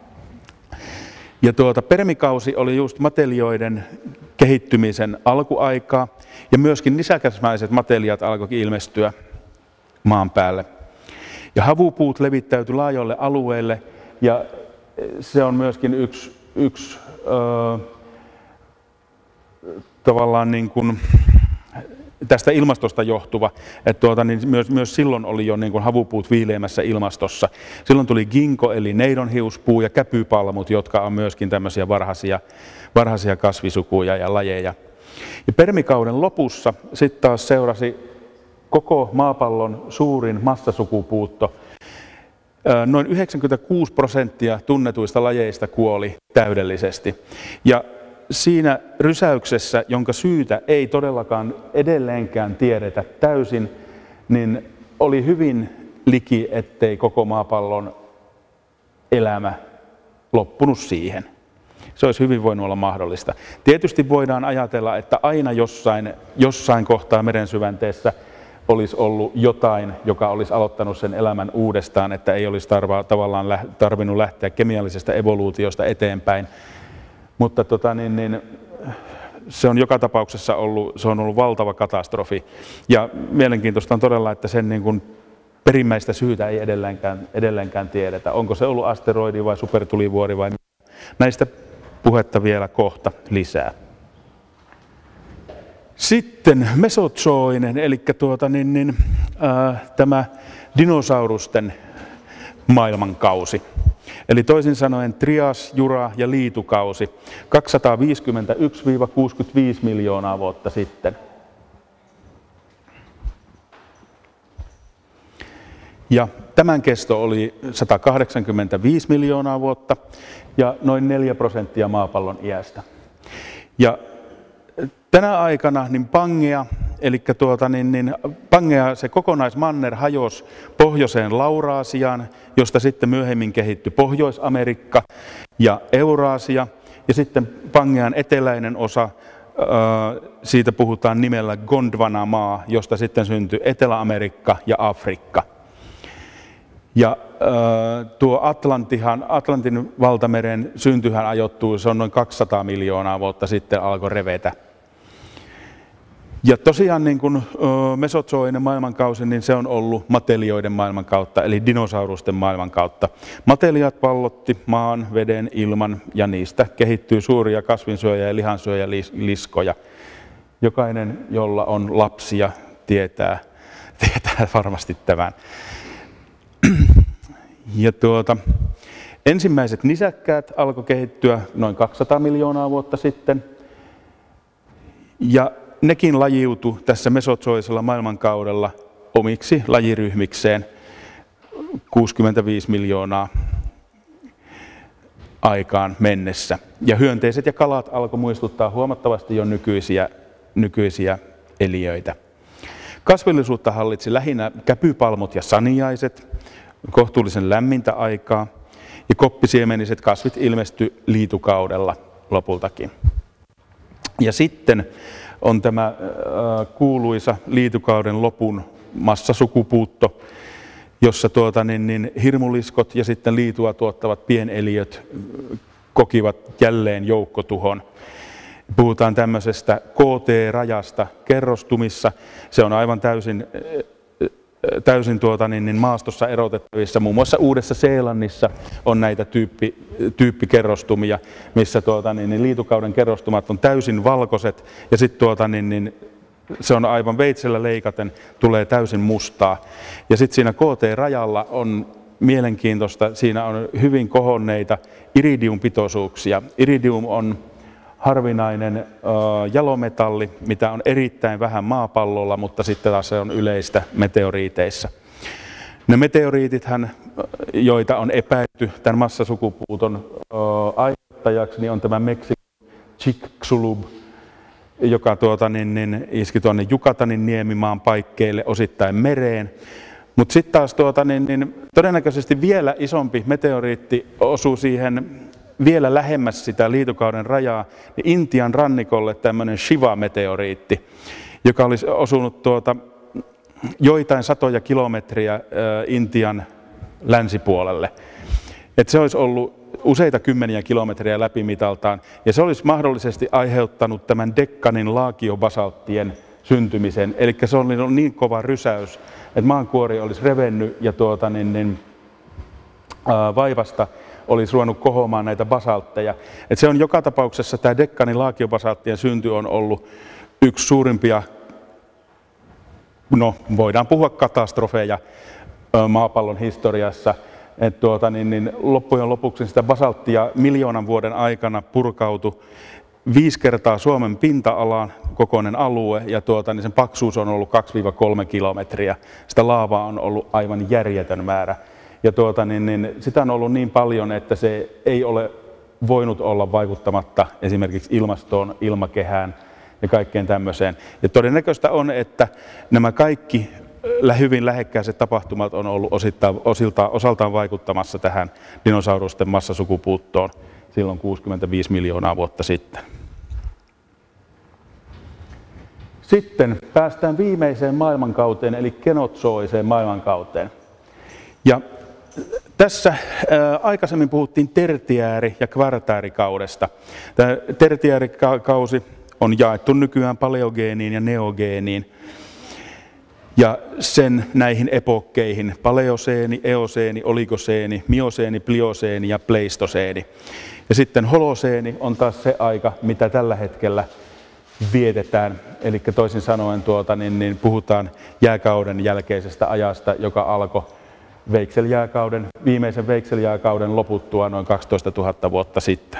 Ja tuota, permikausi oli just matelioiden kehittymisen alkuaikaa, ja myöskin nisäkäsmäiset matelijat alkoikin ilmestyä maan päälle. Ja havupuut levittäytyi laajoille alueille, ja se on myöskin yksi, yksi ö, tavallaan niin kuin tästä ilmastosta johtuva, että tuota, niin myös, myös silloin oli jo niin kuin havupuut viileämässä ilmastossa. Silloin tuli ginkgo eli neidonhiuspuu ja käpypalmut, jotka on myöskin tämmöisiä varhaisia, varhaisia kasvisukuja ja lajeja. Ja permikauden lopussa sitten taas seurasi koko maapallon suurin massasukupuutto. Noin yhdeksänkymmentäkuusi prosenttia tunnetuista lajeista kuoli täydellisesti. Ja siinä rysäyksessä, jonka syytä ei todellakaan edelleenkään tiedetä täysin, niin oli hyvin liki, ettei koko maapallon elämä loppunut siihen. Se olisi hyvin voinut olla mahdollista. Tietysti voidaan ajatella, että aina jossain, jossain kohtaa merensyvänteessä olisi ollut jotain, joka olisi aloittanut sen elämän uudestaan, että ei olisi tarva, tavallaan tarvinnut lähteä kemiallisesta evoluutiosta eteenpäin. Mutta tota, niin, niin, se on joka tapauksessa ollut, se on ollut valtava katastrofi. Ja mielenkiintoista on todella, että sen niin kuin perimmäistä syytä ei edelleenkään, edelleenkään tiedetä. Onko se ollut asteroidi vai supertulivuori vai mitä. Näistä puhetta vielä kohta lisää. Sitten mesotsoinen, eli tuota, niin, niin, äh, tämä dinosaurusten maailmankausi. Eli toisin sanoen trias, jura ja liitukausi kaksisataaviisikymmentäyksi kuusikymmentäviisi miljoonaa vuotta sitten. Ja tämän kesto oli sata kahdeksankymmentäviisi miljoonaa vuotta ja noin neljä prosenttia maapallon iästä. Ja tänä aikana niin Pangea, eli tuota, niin, niin, Pangea, se kokonaismanner hajosi pohjoiseen Lauraasiaan, josta sitten myöhemmin kehittyi Pohjois-Amerikka ja Euraasia. Ja sitten Pangean eteläinen osa, siitä puhutaan nimellä Gondwanamaa, josta sitten syntyi Etelä-Amerikka ja Afrikka. Ja tuo Atlantihan, Atlantin valtameren syntyhän ajoittuu, se on noin kaksisataa miljoonaa vuotta sitten alkoi revetä. Ja tosiaan niin kuin mesotsoinen maailmankausi, niin se on ollut matelioiden maailmankautta, eli dinosaurusten maailmankautta. Mateliat vallotti maan, veden, ilman ja niistä kehittyy suuria kasvinsyöjä ja lihansyöjä liskoja. Jokainen, jolla on lapsia, tietää, tietää varmasti tämän. Ja tuota, ensimmäiset nisäkkäät alkoi kehittyä noin kaksisataa miljoonaa vuotta sitten. Ja nekin lajiutui tässä mesotsoisella maailmankaudella omiksi lajiryhmikseen kuusikymmentäviisi miljoonaa aikaan mennessä. Ja hyönteiset ja kalat alkoi muistuttaa huomattavasti jo nykyisiä, nykyisiä eliöitä. Kasvillisuutta hallitsi lähinnä käpypalmut ja saniaiset, kohtuullisen lämmintä aikaa, ja koppisiemeniset kasvit ilmestyi liitukaudella lopultakin. Ja sitten on tämä äh, kuuluisa liitukauden lopun massasukupuutto, jossa tuota, niin, niin, hirmuliskot ja sitten liitua tuottavat pieneliöt kokivat jälleen joukkotuhon. Puhutaan tämmöisestä K T-rajasta kerrostumissa. Se on aivan täysin, täysin tuota, niin, niin maastossa erotettavissa. Muun muassa Uudessa-Seelannissa on näitä tyyppi, tyyppikerrostumia, missä tuota, niin, niin liitukauden kerrostumat on täysin valkoiset ja sitten tuota, niin, niin, se on aivan veitsellä leikaten, tulee täysin mustaa. Ja sitten siinä K T-rajalla on mielenkiintoista, siinä on hyvin kohonneita iridiumpitoisuuksia. Iridium on harvinainen ö, jalometalli, mitä on erittäin vähän maapallolla, mutta sitten taas se on yleistä meteoriiteissa. Ne meteoriitithän, joita on epäilty tämän massasukupuuton ö, aiheuttajaksi, niin on tämä Meksikon Chicxulub, joka tuota, niin, niin, iski tuonne Jukatanin niemimaan paikkeille, osittain mereen. Mutta sitten taas tuota, niin, niin, todennäköisesti vielä isompi meteoriitti osuu siihen vielä lähemmäs sitä liitukauden rajaa, niin Intian rannikolle tämmöinen Shiva-meteoriitti, joka olisi osunut tuota, joitain satoja kilometriä ä, Intian länsipuolelle. Et se olisi ollut useita kymmeniä kilometriä läpimitaltaan, ja se olisi mahdollisesti aiheuttanut tämän Dekkanin laakiobasalttien syntymisen. Eli se on ollut niin kova rysäys, että maankuori olisi revennyt ja tuota, niin, niin, ää, vaivasta olisi ruvennut kohoamaan näitä basaltteja. Et se on joka tapauksessa, tämä Dekkanin laakiobasalttien synty on ollut yksi suurimpia no, voidaan puhua katastrofeja maapallon historiassa. Et tuota, niin, niin loppujen lopuksi sitä basalttia miljoonan vuoden aikana purkautui viisi kertaa Suomen pinta-alan kokoinen alue, ja tuota, niin sen paksuus on ollut kaksi kolme kilometriä. Sitä laavaa on ollut aivan järjetön määrä. Ja tuota, niin, niin, sitä on ollut niin paljon, että se ei ole voinut olla vaikuttamatta esimerkiksi ilmastoon, ilmakehään ja kaikkeen tämmöiseen. Ja todennäköistä on, että nämä kaikki hyvin lähekkäiset tapahtumat on ollut osittain, osiltaan, osaltaan vaikuttamassa tähän dinosaurusten massasukupuuttoon silloin kuusikymmentäviisi miljoonaa vuotta sitten. Sitten päästään viimeiseen maailmankauteen, eli kenotsoiseen maailmankauteen. Ja tässä ää, aikaisemmin puhuttiin tertiääri- ja kvartaarikaudesta. Tämä tertiäärikausi on jaettu nykyään paleogeeniin ja neogeeniin. Ja sen näihin epokkeihin, paleoseeni, eoseeni, oligoseeni, mioseeni, plioseeni ja pleistoseeni. Ja sitten holoseeni on taas se aika, mitä tällä hetkellä vietetään. Eli toisin sanoen tuota, niin, niin puhutaan jääkauden jälkeisestä ajasta, joka alkoi veikseljääkauden, viimeisen veikseljääkauden loputtua noin kaksitoista tuhatta vuotta sitten.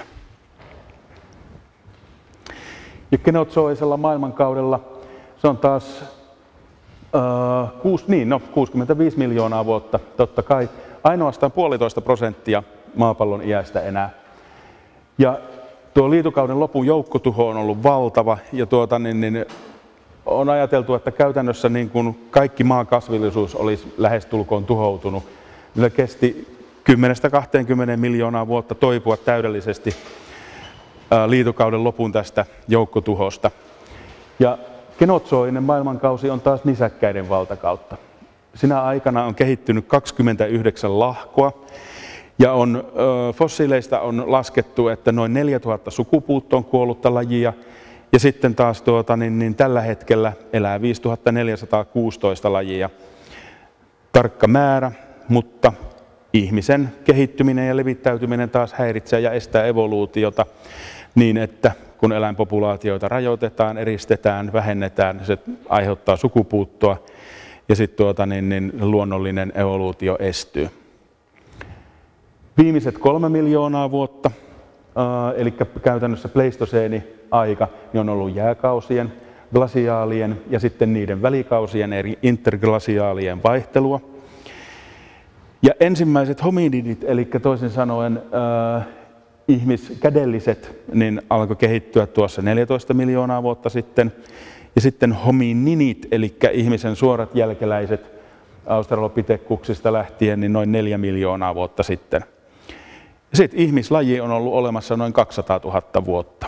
Ja kenotsoisella maailmankaudella se on taas uh, kuusi, niin, no, kuusikymmentäviisi miljoonaa vuotta, totta kai ainoastaan puolitoista prosenttia maapallon iästä enää. Ja tuo liitukauden lopun joukkotuho on ollut valtava, ja tuota, niin, niin, on ajateltu, että käytännössä niin kuin kaikki maakasvillisuus olisi lähestulkoon tuhoutunut. Niillä kesti kymmenestä kahteenkymmeneen miljoonaa vuotta toipua täydellisesti ää, liitukauden lopun tästä joukkotuhosta. Ja kenotsoinen maailmankausi on taas nisäkkäiden valtakautta. Sinä aikana on kehittynyt kaksikymmentäyhdeksän lahkoa, ja on, ö, fossiileista on laskettu, että noin neljätuhatta sukupuuttoon kuollutta lajia, ja sitten taas tuota, niin, niin tällä hetkellä elää viisituhatta neljäsataakuusitoista lajia. Tarkka määrä, mutta ihmisen kehittyminen ja levittäytyminen taas häiritsee ja estää evoluutiota niin, että kun eläinpopulaatioita rajoitetaan, eristetään, vähennetään, se aiheuttaa sukupuuttoa ja sitten tuota, niin, niin luonnollinen evoluutio estyy. Viimeiset kolme miljoonaa vuotta, äh, eli käytännössä pleistoseeni-aika, niin on ollut jääkausien, glasiaalien ja sitten niiden välikausien eri interglasiaalien vaihtelua. Ja ensimmäiset hominidit, eli toisin sanoen äh, ihmiskädelliset, niin alkoi kehittyä tuossa neljätoista miljoonaa vuotta sitten. Ja sitten homininit, eli ihmisen suorat jälkeläiset australopithekuksista lähtien, niin noin neljä miljoonaa vuotta sitten. Sitten ihmislaji on ollut olemassa noin kaksisataatuhatta vuotta.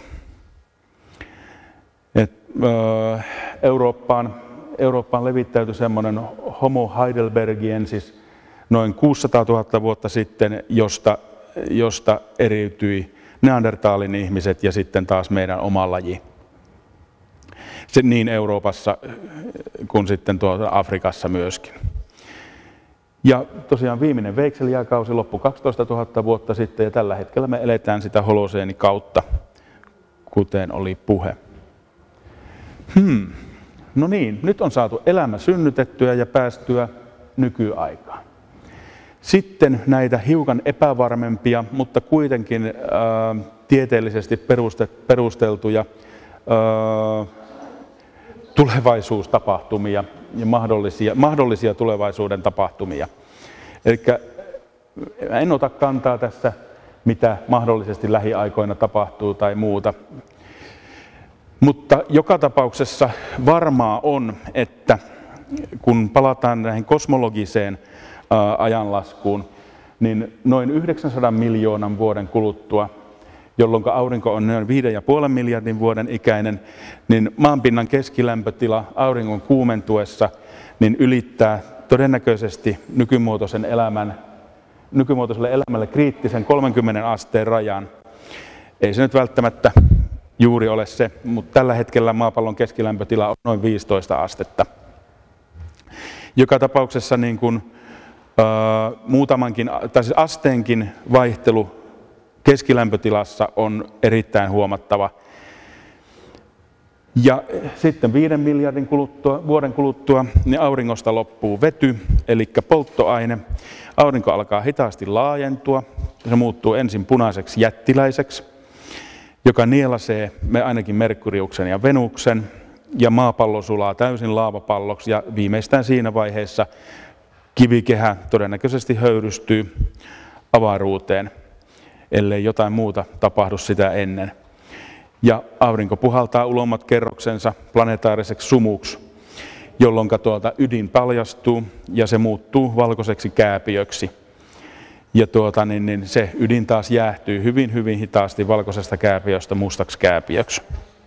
Et, ö, Eurooppaan, Eurooppaan levittäytyi semmoinen Homo heidelbergiensis noin kuusisataatuhatta vuotta sitten, josta, josta eriytyi neandertaalin ihmiset ja sitten taas meidän oma laji. Se niin Euroopassa kuin sitten tuolla Afrikassa myöskin. Ja tosiaan viimeinen veitselijääkausi loppui kaksitoista tuhatta vuotta sitten, ja tällä hetkellä me eletään sitä holoseenikautta, kuten oli puhe. Hmm. No niin, nyt on saatu elämä synnytettyä ja päästyä nykyaikaan. Sitten näitä hiukan epävarmempia, mutta kuitenkin ää, tieteellisesti peruste, perusteltuja ää, tulevaisuustapahtumia ja mahdollisia, mahdollisia tulevaisuuden tapahtumia. Eli en ota kantaa tässä, mitä mahdollisesti lähiaikoina tapahtuu tai muuta. Mutta joka tapauksessa varmaa on, että kun palataan näihin kosmologiseen ää, ajanlaskuun, niin noin yhdeksänsadan miljoonan vuoden kuluttua, jolloin aurinko on noin viiden pilkku viiden miljardin vuoden ikäinen, niin maanpinnan keskilämpötila auringon kuumentuessa niin ylittää todennäköisesti nykymuotoisen elämän, nykymuotoiselle elämälle kriittisen kolmenkymmenen asteen rajan. Ei se nyt välttämättä juuri ole se, mutta tällä hetkellä maapallon keskilämpötila on noin viisitoista astetta. Joka tapauksessa niin kuin, äh, muutamankin, tai siis asteenkin vaihtelu keskilämpötilassa on erittäin huomattava. Ja sitten viiden miljardin kuluttua, vuoden kuluttua niin auringosta loppuu vety, eli polttoaine. Aurinko alkaa hitaasti laajentua. Se muuttuu ensin punaiseksi jättiläiseksi, joka nielasee me ainakin Merkuriuksen ja Venuksen. Ja maapallo sulaa täysin laavapalloksi ja viimeistään siinä vaiheessa kivikehä todennäköisesti höyrystyy avaruuteen, ellei jotain muuta tapahdu sitä ennen. Ja aurinko puhaltaa ulommat kerroksensa planetaariseksi sumuksi, jolloin tuota ydin paljastuu ja se muuttuu valkoiseksi kääpiöksi. Ja tuota, niin, niin se ydin taas jäähtyy hyvin, hyvin hitaasti valkoisesta kääpiöstä mustaksi kääpiöksi.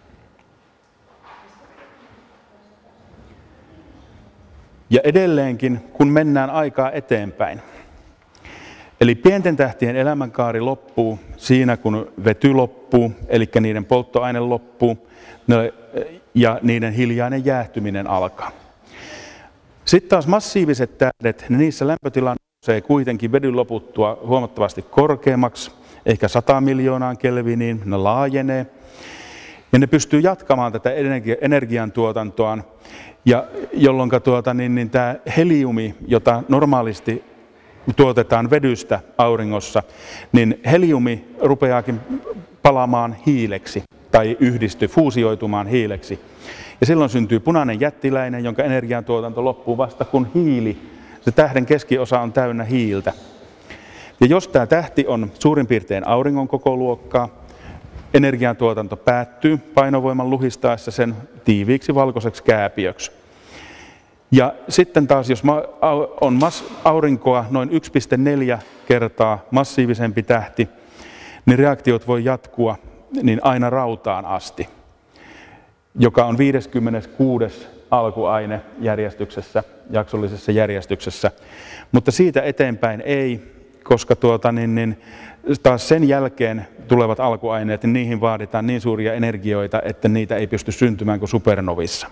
Ja edelleenkin, kun mennään aikaa eteenpäin, eli pienten tähtien elämänkaari loppuu siinä, kun vety loppuu, eli niiden polttoaine loppuu ja niiden hiljainen jäähtyminen alkaa. Sitten taas massiiviset tähdet, niin niissä lämpötila nousee kuitenkin vedyn loputtua huomattavasti korkeammaksi, ehkä sata miljoonaan kelviniin, ne laajenee. Ja ne pystyy jatkamaan tätä energiantuotantoaan, ja jolloin tuota, niin, niin tämä heliumi, jota normaalisti tuotetaan vedystä auringossa, niin heliumi rupeaakin palamaan hiileksi tai yhdistyy, fuusioitumaan hiileksi. Ja silloin syntyy punainen jättiläinen, jonka energiantuotanto loppuu vasta kun hiili, se tähden keskiosa on täynnä hiiltä. Ja jos tämä tähti on suurin piirtein auringon kokoluokkaa, energiantuotanto päättyy painovoiman luhistaessa sen tiiviiksi valkoiseksi kääpiöksi. Ja sitten taas, jos on aurinkoa noin yksi pilkku neljä kertaa massiivisempi tähti, niin reaktiot voi jatkua niin aina rautaan asti, joka on viideskymmeneskuudes alkuaine järjestyksessä, jaksollisessa järjestyksessä. Mutta siitä eteenpäin ei, koska tuota, niin, niin, taas sen jälkeen tulevat alkuaineet, niin niihin vaaditaan niin suuria energioita, että niitä ei pysty syntymään kuin supernovissa.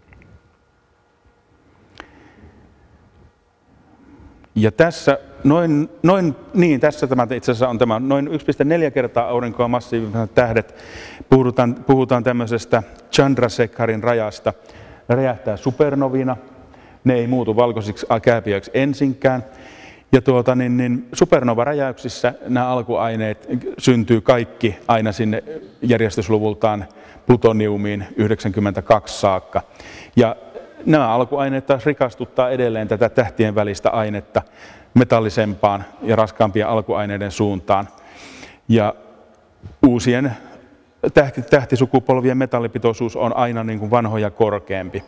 Ja tässä noin, noin niin, tässä tämä itse asiassa on tämä noin yksi pilkku neljä kertaa aurinkoa massiiviset tähdet. Puhutaan, puhutaan tämmöisestä Chandrasekharin rajasta. Ne räjähtää supernovina. Ne ei muutu valkoisiksi kääpiöiksi ensinkään. Ja tuota, niin, niin supernova-räjäyksissä nämä alkuaineet syntyy kaikki aina sinne järjestysluvultaan plutoniumiin yhdeksänkymmentäkaksi saakka. Ja nämä alkuaineet taas rikastuttaa edelleen tätä tähtien välistä ainetta metallisempaan ja raskaampien alkuaineiden suuntaan. Ja uusien tähtisukupolvien metallipitoisuus on aina niin kuin vanhoja korkeampi.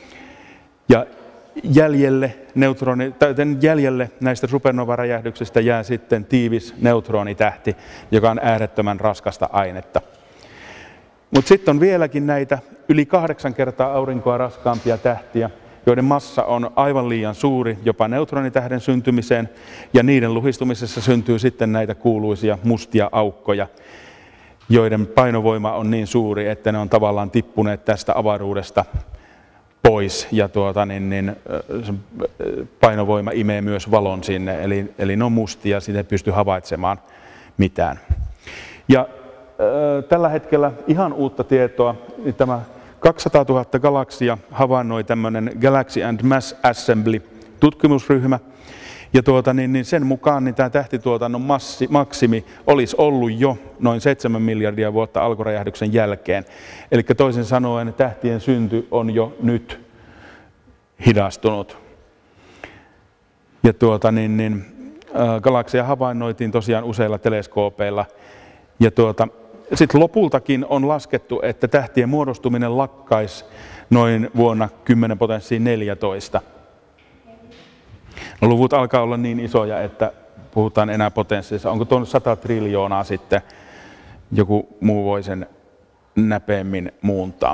Ja jäljelle, neutroni, jäljelle näistä supernova-räjähdyksistä jää sitten tiivis neutronitähti, joka on äärettömän raskasta ainetta. Mutta sitten on vieläkin näitä yli kahdeksan kertaa aurinkoa raskaampia tähtiä, joiden massa on aivan liian suuri jopa neutronitähden syntymiseen, ja niiden luhistumisessa syntyy sitten näitä kuuluisia mustia aukkoja, joiden painovoima on niin suuri, että ne on tavallaan tippuneet tästä avaruudesta pois, ja tuota, niin, niin, painovoima imee myös valon sinne, eli, eli ne on mustia, siitä ei pysty havaitsemaan mitään. Ja äh, tällä hetkellä ihan uutta tietoa, niin tämä kaksisataatuhatta galaksia havainnoi tämmöinen Galaxy and Mass Assembly-tutkimusryhmä, ja tuota, niin, niin sen mukaan niin tämä tähtituotannon massi, maksimi olisi ollut jo noin seitsemän miljardia vuotta alkuräjähdyksen jälkeen. Eli toisin sanoen tähtien synty on jo nyt hidastunut. Ja tuota, niin, niin, äh, galakseja havainnoitiin tosiaan useilla teleskoopeilla. Ja tuota, sitten lopultakin on laskettu, että tähtien muodostuminen lakkaisi noin vuonna kymmenen potenssiin neljätoista. No, luvut alkaa olla niin isoja, että puhutaan enää potenssissa. Onko tuon sata triljoonaa sitten, joku muu voi sen näpeämmin muuntaa.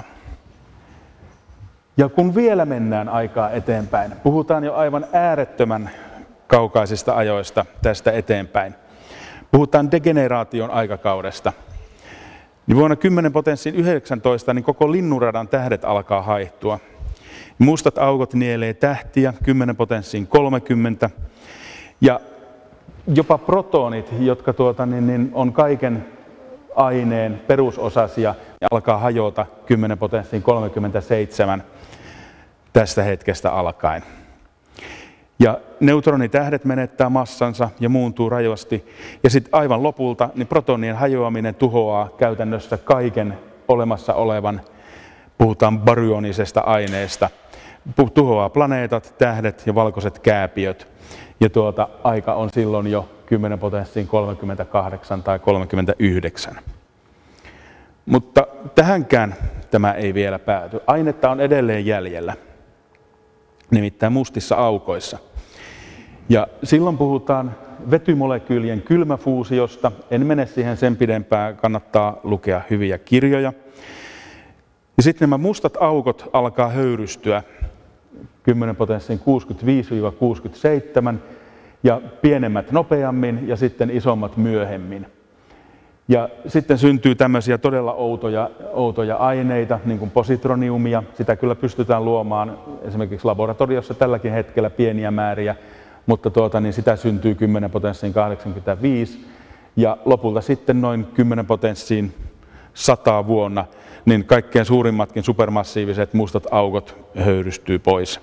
Ja kun vielä mennään aikaa eteenpäin, puhutaan jo aivan äärettömän kaukaisista ajoista tästä eteenpäin. Puhutaan degeneraation aikakaudesta. Niin vuonna kymmenen potenssiin yhdeksäntoista niin koko linnunradan tähdet alkaa haihtua. Mustat aukot nielee tähtiä kymmenen potenssiin kolmekymmentä, ja jopa protonit, jotka tuota, niin, niin on kaiken aineen perusosasia, ja alkaa hajota kymmenen potenssiin kolmekymmentäseitsemän tästä hetkestä alkaen. Ja neutronitähdet menettää massansa ja muuntuu rajoisesti. Ja sitten aivan lopulta niin protonien hajoaminen tuhoaa käytännössä kaiken olemassa olevan, puhutaan baryonisesta aineesta. Tuhoaa planeetat, tähdet ja valkoiset kääpiöt. Ja tuota, aika on silloin jo kymmenen potenssiin kolmekymmentäkahdeksan tai kolmekymmentäyhdeksän. Mutta tähänkään tämä ei vielä pääty. Ainetta on edelleen jäljellä, nimittäin mustissa aukoissa. Ja silloin puhutaan vetymolekyylien kylmäfuusiosta. En mene siihen sen pidempään, kannattaa lukea hyviä kirjoja. Ja sitten nämä mustat aukot alkaa höyrystyä kymmenen potenssiin kuusikymmentäviisi kuusikymmentäseitsemän ja pienemmät nopeammin ja sitten isommat myöhemmin. Ja sitten syntyy tämmöisiä todella outoja, outoja aineita, niin kuin positroniumia. Sitä kyllä pystytään luomaan esimerkiksi laboratoriossa tälläkin hetkellä pieniä määriä, mutta tuota, niin sitä syntyy kymmenen potenssiin kahdeksankymmentäviisi. Ja lopulta sitten noin kymmenen potenssiin sata vuonna, niin kaikkein suurimmatkin supermassiiviset mustat aukot höyrystyy pois.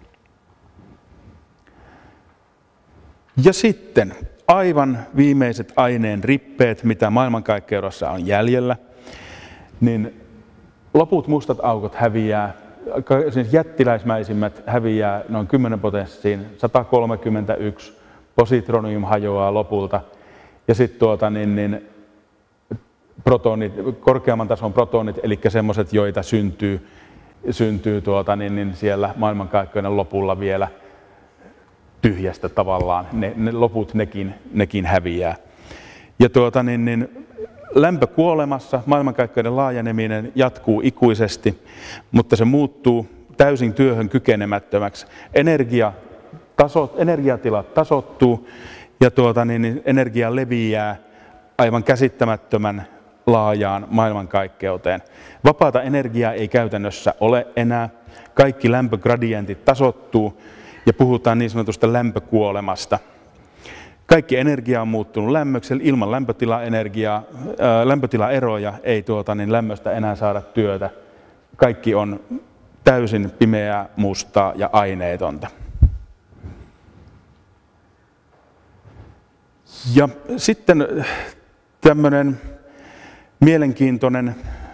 Ja sitten aivan viimeiset aineen rippeet, mitä maailmankaikkeudessa on jäljellä, niin loput mustat aukot häviää, siis jättiläismäisimmät häviää noin kymmenen potenssiin sata kolmekymmentäyksi, positronium hajoaa lopulta, ja sitten tuota, niin, niin, protonit, korkeamman tason protonit, eli semmoiset, joita syntyy, syntyy tuota, niin, niin siellä maailmankaikkeuden lopulla vielä tyhjästä tavallaan, ne, ne loput nekin, nekin häviää. Ja tuota, niin, niin, lämpökuolemassa maailmankaikkeuden laajeneminen jatkuu ikuisesti, mutta se muuttuu täysin työhön kykenemättömäksi. Energia, taso, energiatilat tasoittuu ja tuota, niin, niin, energia leviää aivan käsittämättömän laajaan maailmankaikkeuteen. Vapaata energiaa ei käytännössä ole enää. Kaikki lämpögradientit tasoittuu ja puhutaan niin sanotusta lämpökuolemasta. Kaikki energia on muuttunut lämmöksi, ilman lämpötilaenergiaa, ää, lämpötilaeroja ei tuota, niin lämmöstä enää saada työtä. Kaikki on täysin pimeää, mustaa ja aineetonta. Ja sitten tämmöinen mielenkiintoinen,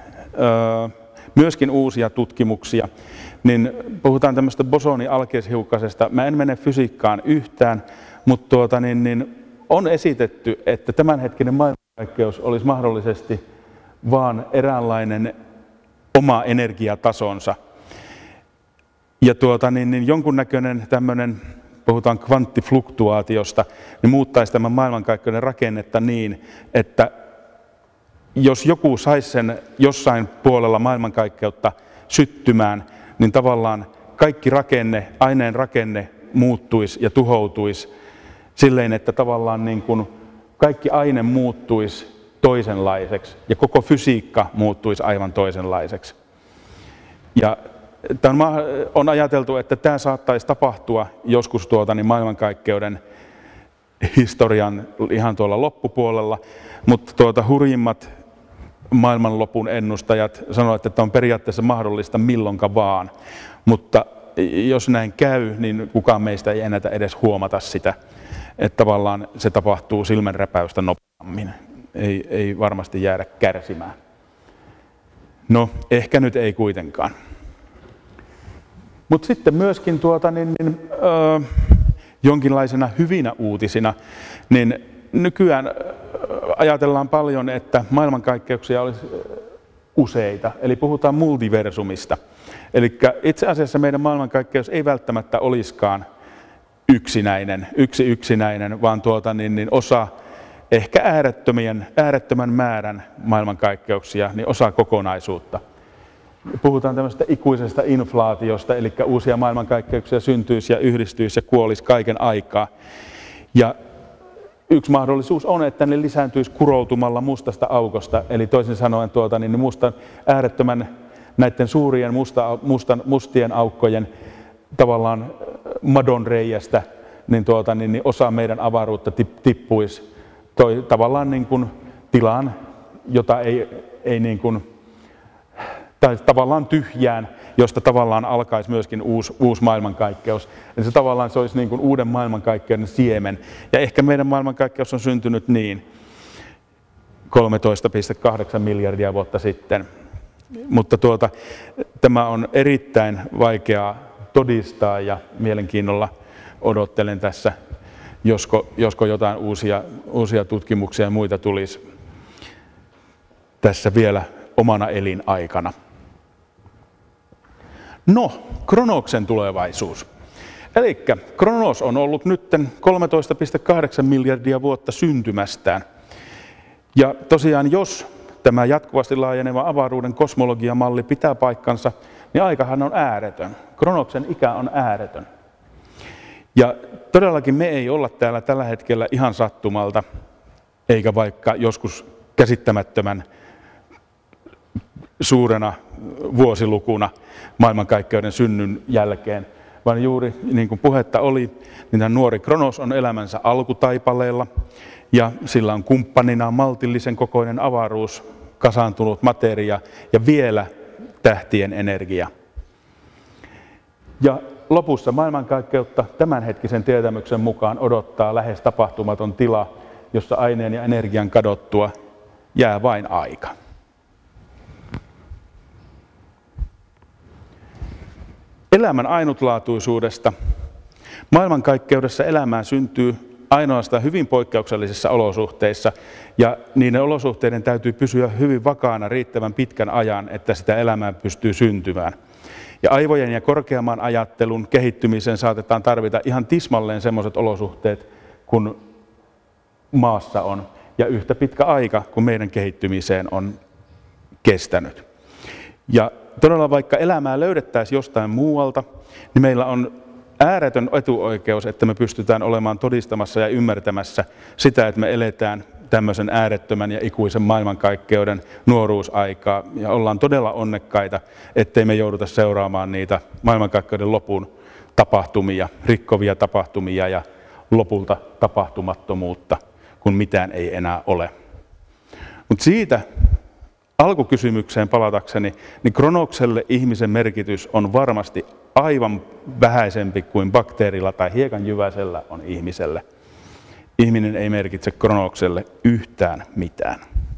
myöskin uusia tutkimuksia, niin puhutaan tämmöistä bosoni-alkeishiukkasesta. Mä en mene fysiikkaan yhtään, mutta tuota, niin, niin on esitetty, että tämänhetkinen maailmankaikkeus olisi mahdollisesti vaan eräänlainen oma energiatasonsa. Ja tuota, niin, niin jonkunnäköinen tämmöinen, puhutaan kvanttifluktuaatiosta, niin muuttaisi tämän maailmankaikkeuden rakennetta niin, että jos joku saisi sen jossain puolella maailmankaikkeutta syttymään, niin tavallaan kaikki rakenne, aineen rakenne muuttuisi ja tuhoutuisi silleen, että tavallaan niin kuin kaikki aine muuttuisi toisenlaiseksi ja koko fysiikka muuttuisi aivan toisenlaiseksi. Ja on ajateltu, että tämä saattaisi tapahtua joskus tuota, niin maailmankaikkeuden historian ihan tuolla loppupuolella, mutta tuota, hurjimmat maailmanlopun ennustajat sanovat, että on periaatteessa mahdollista milloinka vaan, mutta jos näin käy, niin kukaan meistä ei ennätä edes huomata sitä, että tavallaan se tapahtuu silmänräpäystä nopeammin, ei, ei varmasti jäädä kärsimään. No, ehkä nyt ei kuitenkaan. Mutta sitten myöskin tuota, niin, niin, ö, jonkinlaisena hyvinä uutisina, niin nykyään ajatellaan paljon, että maailmankaikkeuksia olisi useita, eli puhutaan multiversumista. Eli itse asiassa meidän maailmankaikkeus ei välttämättä olisikaan yksinäinen, yksi yksinäinen, vaan tuota, niin, niin osa ehkä äärettömien, äärettömän määrän maailmankaikkeuksia, niin osa kokonaisuutta. Puhutaan tämmöisestä ikuisesta inflaatiosta, eli uusia maailmankaikkeuksia syntyisi ja yhdistyisi ja kuolisi kaiken aikaa. Ja yksi mahdollisuus on, että ne lisääntyisi kuroutumalla mustasta aukosta, eli toisin sanoen tuota, niin mustan, äärettömän näiden suurien musta, mustan, mustien aukkojen tavallaan madonreiästä, niin, tuota, niin, niin osa meidän avaruutta tippuisi toi, tavallaan niin kuin tilaan, jota ei, ei niin kuin tai tavallaan tyhjään, josta tavallaan alkaisi myöskin uusi, uusi maailmankaikkeus. Eli se tavallaan se olisi niin kuin uuden maailmankaikkeuden siemen. Ja ehkä meidän maailmankaikkeus on syntynyt niin kolmetoista pilkku kahdeksan miljardia vuotta sitten. Mutta tuota, tämä on erittäin vaikeaa todistaa ja mielenkiinnolla odottelen tässä, josko, josko jotain uusia, uusia tutkimuksia ja muita tulisi tässä vielä omana elinaikana. No, Kronoksen tulevaisuus. Eli Kronos on ollut nyt kolmetoista pilkku kahdeksan miljardia vuotta syntymästään. Ja tosiaan, jos tämä jatkuvasti laajeneva avaruuden kosmologiamalli pitää paikkansa, niin aikahan on ääretön. Kronoksen ikä on ääretön. Ja todellakin me ei olla täällä tällä hetkellä ihan sattumalta, eikä vaikka joskus käsittämättömän suurena vuosilukuna maailmankaikkeuden synnyn jälkeen, vaan juuri niin kuin puhetta oli, niin tämä nuori Kronos on elämänsä alkutaipaleella ja sillä on kumppanina maltillisen kokoinen avaruus, kasaantunut materia ja vielä tähtien energia. Ja lopussa maailmankaikkeutta tämänhetkisen tietämyksen mukaan odottaa lähes tapahtumaton tila, jossa aineen ja energian kadottua jää vain aika. Elämän ainutlaatuisuudesta. Maailmankaikkeudessa elämää syntyy ainoastaan hyvin poikkeuksellisissa olosuhteissa, ja niiden olosuhteiden täytyy pysyä hyvin vakaana riittävän pitkän ajan, että sitä elämää pystyy syntymään. Ja aivojen ja korkeamman ajattelun kehittymiseen saatetaan tarvita ihan tismalleen sellaiset olosuhteet kuin maassa on, ja yhtä pitkä aika kuin meidän kehittymiseen on kestänyt. Ja todella vaikka elämää löydettäisiin jostain muualta, niin meillä on ääretön etuoikeus, että me pystytään olemaan todistamassa ja ymmärtämässä sitä, että me eletään tämmöisen äärettömän ja ikuisen maailmankaikkeuden nuoruusaikaa. Ja ollaan todella onnekkaita, ettei me jouduta seuraamaan niitä maailmankaikkeuden lopun tapahtumia, rikkovia tapahtumia ja lopulta tapahtumattomuutta, kun mitään ei enää ole. Mutta siitä alkukysymykseen palatakseni, niin Kronokselle ihmisen merkitys on varmasti aivan vähäisempi kuin bakteerilla tai hiekanjyväsellä on ihmiselle. Ihminen ei merkitse Kronokselle yhtään mitään.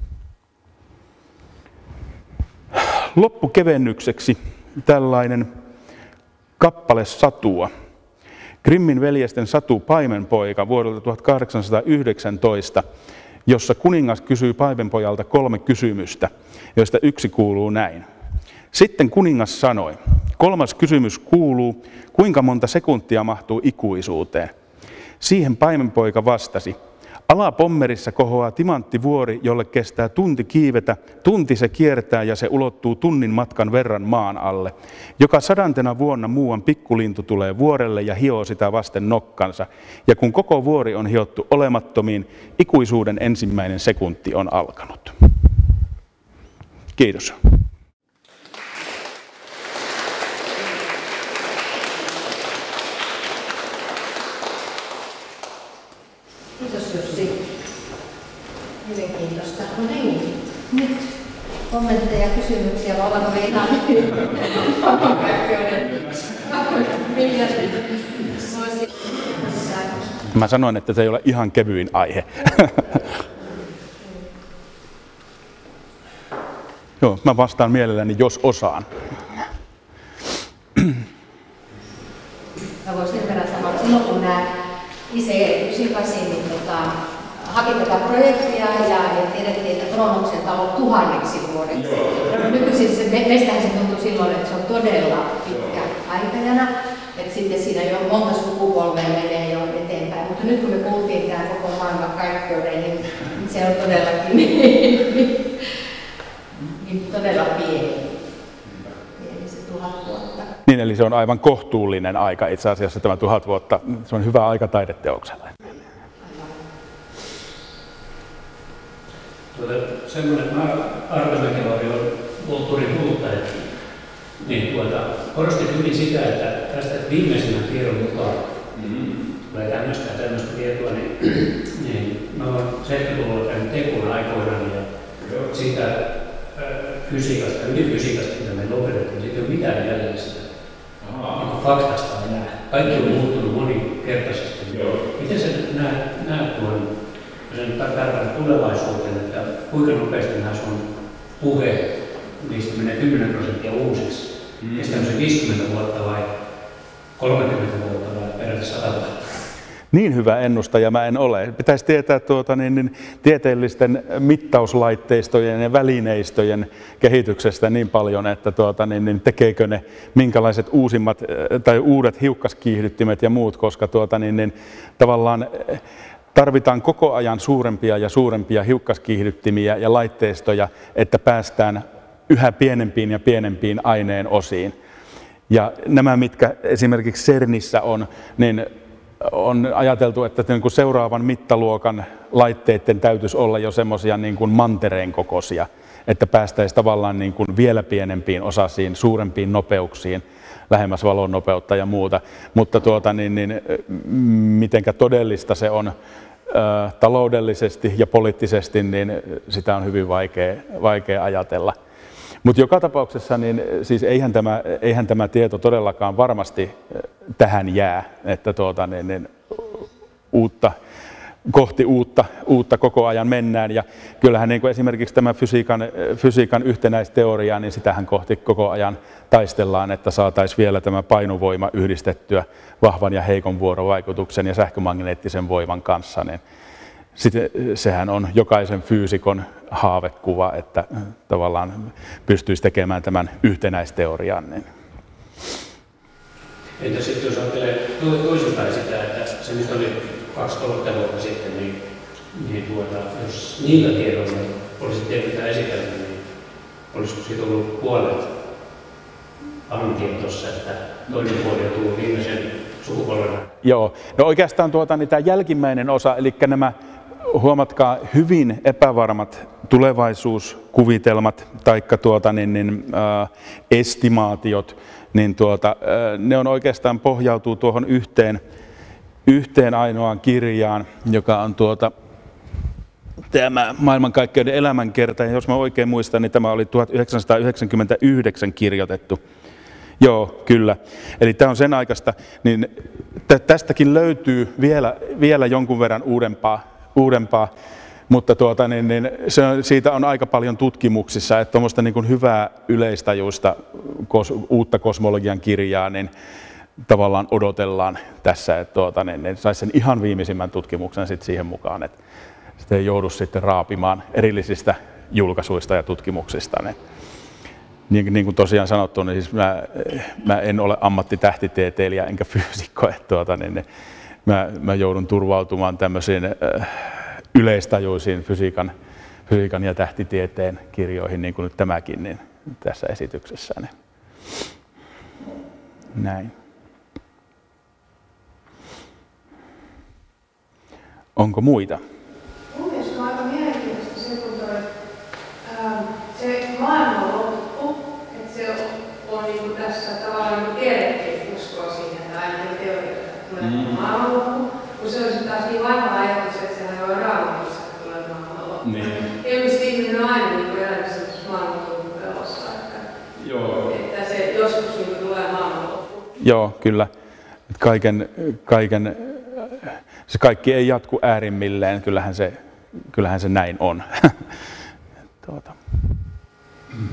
Loppukevennykseksi tällainen kappale satua. Grimmin veljesten satu Paimenpoika vuodelta tuhatkahdeksansataayhdeksäntoista, jossa kuningas kysyy paimenpojalta kolme kysymystä, joista yksi kuuluu näin. Sitten kuningas sanoi, kolmas kysymys kuuluu, kuinka monta sekuntia mahtuu ikuisuuteen? Siihen paimenpoika vastasi, alapommerissa kohoaa timanttivuori, jolle kestää tunti kiivetä, tunti se kiertää ja se ulottuu tunnin matkan verran maan alle. Joka sadantena vuonna muuan pikkulintu tulee vuorelle ja hioo sitä vasten nokkansa, ja kun koko vuori on hiottu olemattomiin, ikuisuuden ensimmäinen sekunti on alkanut. Kiitos. Kiitos Jussi. Mielenkiintoista. No niin, nyt kommentteja, kysymyksiä, vai ollaanko me ihan Mä sanoin, että se ei ole ihan kevyin aihe. Joo, mä vastaan mielelläni, jos osaan. Mä voin sen verran sanoa, että silloin kun nämä I C yhdeksänkymmentäkahdeksan niin tota, haki tätä projektia ja, ja tiedettiin, että Kronoksen talo tuhanneksi vuodeksi. No, nykyisin se, meistähän se tuntui silloin, että se on todella pitkä aikajana, että sitten siinä jo monta sukupolvea menee jo eteenpäin. Mutta nyt kun me kuultiin tämä koko maailman kaikkeuden, niin se on todellakin niin, niin todella pieni. Pieni se tuhat vuotta. Niin, eli se on aivan kohtuullinen aika itse asiassa tämä tuhat vuotta. Se on hyvä aika taideteokselle. Tuota, semmoinen, että Arto Mäkevaari on kulttuurin kuluttaja, niin tuota, korostin hyvin sitä, että tästä viimeisimmän tiedon mukaan mm-hmm. tulee tämmöistä ja tämmöistä tietoa, niin, niin mä olen seitsemänkymmentäluvulla käynyt Tekun aikoinaan ja siitä fysiikasta, ydinfysiikasta, mitä me opetettiin, siitä ei ole mitään jäljellä sitä. Niin faktasta enää. Kaikki on muuttunut moninkertaisesti. Joo. Miten sä näet, näet tuon, jos nyt tarkoitan tulevaisuuteen, että kuinka nopeasti nämä sun puheet, niistä menee kymmenen prosenttia uusiksi? Mm. Kestääkö se viisikymmentä vuotta vai kolmekymmentä vuotta vai peräti sata vuotta? Niin hyvä ennustaja mä en ole. Pitäisi tietää tuota, niin, niin, tieteellisten mittauslaitteistojen ja välineistöjen kehityksestä niin paljon, että tuota, niin, niin, tekeekö ne minkälaiset uusimmat tai uudet hiukkaskiihdyttimet ja muut, koska tuota, niin, niin, tavallaan tarvitaan koko ajan suurempia ja suurempia hiukkaskiihdyttimiä ja laitteistoja, että päästään yhä pienempiin ja pienempiin aineen osiin. Ja nämä, mitkä esimerkiksi CERNissä on, niin on ajateltu, että seuraavan mittaluokan laitteiden täytyisi olla jo semmoisia niin kuin mantereen kokoisia, että päästäisiin tavallaan niin kuin vielä pienempiin osasiin, suurempiin nopeuksiin, lähemmäs valon nopeutta ja muuta. Mutta tuota, niin, niin, mitenkä todellista se on ää, taloudellisesti ja poliittisesti, niin sitä on hyvin vaikea, vaikea ajatella. Mutta joka tapauksessa niin siis eihän tämä, eihän tämä tieto todellakaan varmasti tähän jää, että tuota, niin, niin, uutta, kohti uutta, uutta koko ajan mennään. Ja kyllähän niin kuin esimerkiksi tämä fysiikan, fysiikan yhtenäisteoria, niin sitähän kohti koko ajan taistellaan, että saataisiin vielä tämä painovoima yhdistettyä vahvan ja heikon vuorovaikutuksen ja sähkömagneettisen voiman kanssa. Niin sitten sehän on jokaisen fyysikon haavekuva, että tavallaan pystyisi tekemään tämän yhtenäisteorian. Niin. Entä sitten jos ajattelee toisinpäin sitä, että se nyt oli kaksi kolme vuotta sitten, niin, niin tuota, jos niillä tiedoilla olisi tehty mitä esitelty, niin olisiko siitä ollut puolet antia tuossa, että toinen puoli on tullut viimeisen sukupolven? Joo, no oikeastaan tuota, niin tämä jälkimmäinen osa, eli nämä huomatkaa hyvin epävarmat tulevaisuuskuvitelmat tai tuota, niin, niin, äh, estimaatiot, niin tuota, äh, ne on oikeastaan pohjautuu tuohon yhteen, yhteen ainoaan kirjaan, joka on tuota, tämä maailmankaikkeuden elämänkerta. Ja jos mä oikein muistan, niin tämä oli tuhatyhdeksänsataayhdeksänkymmentäyhdeksän kirjoitettu. Joo, kyllä. Eli tämä on sen aikaista, niin tästäkin löytyy vielä, vielä jonkun verran uudempaa. uudempaa, mutta tuota, niin, niin, se on, siitä on aika paljon tutkimuksissa, että tuommoista niin kuin hyvää yleistajuista kos, uutta kosmologian kirjaa, niin tavallaan odotellaan tässä, että tuota, niin, niin saisi sen ihan viimeisimmän tutkimuksen sit siihen mukaan, että sitä ei joudu sitten raapimaan erillisistä julkaisuista ja tutkimuksista. Niin, niin, niin kuin tosiaan sanottu, niin siis mä, mä en ole ammattitähtitieteilijä enkä fyysikko, että tuota, niin, niin, Mä, mä joudun turvautumaan tämmöisiin äh, yleistajuisiin fysiikan, fysiikan ja tähtitieteen kirjoihin, niin kuin nyt tämäkin niin tässä esityksessäni. Näin. Onko muita? Mun mielestä on aika mielenkiintoista se, kun toi, ähm, se maailman loppu, että se on, on niin kuin tässä tavallaan niin tiedekin uskoa siihen, että aina teorioita tulee mm. maailmanloppu, kun se olisi taas niin vanha ajatus, että sehän on raamatussa, että tulee maailmanloppu. Niin. Ilmeisesti ihminen on aina niin elämässä maailmanlopun pelossa, että, että se joskus niin tulee maailmanloppu. Joo, kyllä. Kaiken, kaiken, se kaikki ei jatku äärimmilleen, kyllähän se, kyllähän se näin on. tuota. Mm.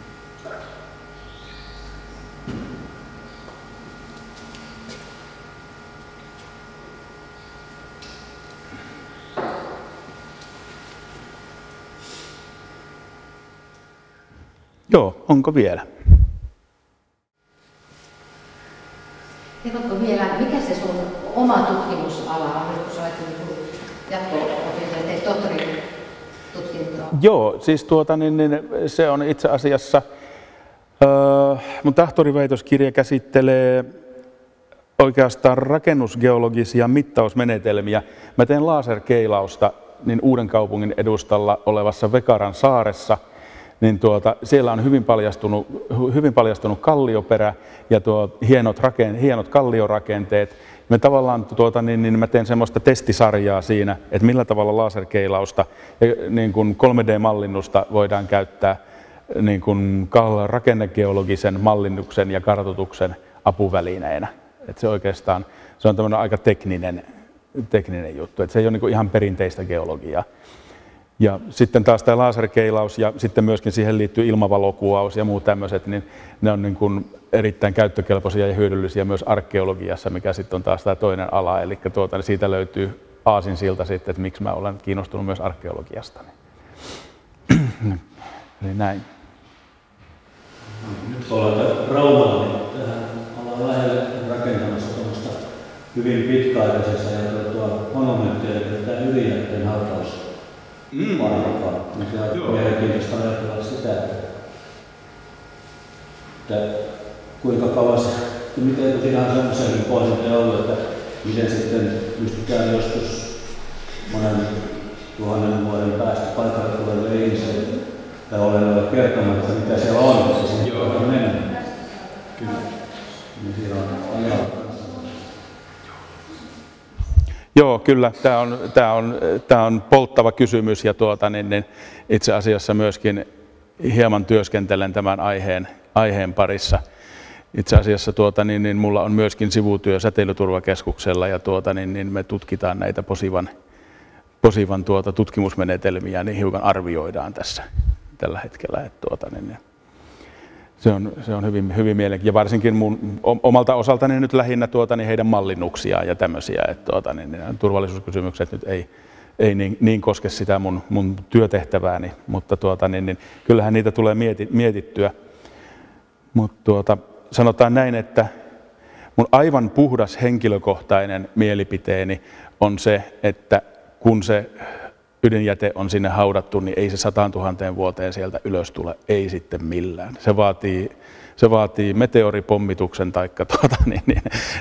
Joo, onko vielä? Kerrotko vielä, mikä se sun oma tutkimusala on, kun sä olet jatko-opintoja, teet tohtoritutkintoa? Joo, siis tuota, niin, niin, se on itse asiassa, äh, mun tahtoriväitöskirja käsittelee oikeastaan rakennusgeologisia mittausmenetelmiä. Mä teen laserkeilausta niin Uudenkaupungin edustalla olevassa Vekaran saaressa. Niin tuota, siellä on hyvin paljastunut, hyvin paljastunut kallioperä ja tuo hienot, rakenne, hienot kalliorakenteet. Me tavallaan tuota, niin, niin mä teen semmoista testisarjaa siinä, että millä tavalla laserkeilausta ja niin kuin kolme D-mallinnusta voidaan käyttää niin kuin rakennegeologisen mallinnuksen ja kartoituksen apuvälineenä. Et se oikeastaan se on tämmöinen aika tekninen, tekninen juttu, että se ei ole niin kuin ihan perinteistä geologiaa. Ja sitten taas tämä laserkeilaus ja sitten myöskin siihen liittyy ilmavalokuvaus ja muut tämmöiset, niin ne on niin kuin erittäin käyttökelpoisia ja hyödyllisiä myös arkeologiassa, mikä sitten on taas tämä toinen ala. Eli tuota, niin siitä löytyy aasinsilta sitten, että miksi mä olen kiinnostunut myös arkeologiasta. Eli näin. Nyt kun ollaan Raumalla, niin tähän ollaan lähellä rakentamassa tuommoista hyvin pitkäaikaisessa ajateltua monumenttia, eli tämä ydinjätteen hautaus. Mm. Paikkaa. Niin se on mielenkiintoista ajatella sitä, että kuinka kauas, miten siinä on semmoisenkin pohdintoja ollut, että miten sitten pystytään joskus monen tuhannen vuoden päästä paikalle tuleville ihmisille tai oleville kertomaan, että mitä siellä on, että se sinne on mennyt. Kyllä. Niin siinä on ajalla. Joo, kyllä. Tämä on, tämä on, tämä on polttava kysymys ja tuota, niin, niin itse asiassa myöskin hieman työskentelen tämän aiheen, aiheen parissa. Itse asiassa tuota, niin, niin mulla on myöskin sivutyö Säteilyturvakeskuksella ja tuota, niin, niin me tutkitaan näitä POSIVan, POSIVan tuota, tutkimusmenetelmiä, niin hiukan arvioidaan tässä tällä hetkellä. Että, tuota, niin, Se on, se on hyvin, hyvin mielenkiintoista. Ja varsinkin mun omalta osaltani nyt lähinnä tuota, niin heidän mallinnuksiaan ja tämmöisiä. Että, tuota, niin, niin, turvallisuuskysymykset nyt ei, ei niin, niin koske sitä mun, mun työtehtävääni, mutta tuota, niin, niin, kyllähän niitä tulee mieti, mietittyä. Mutta tuota, sanotaan näin, että mun aivan puhdas henkilökohtainen mielipiteeni on se, että kun se ydinjäte on sinne haudattu, niin ei se sataan tuhanteen vuoteen sieltä ylös tule, ei sitten millään. Se vaatii, se vaatii meteoripommituksen tai tuota, niin, niin,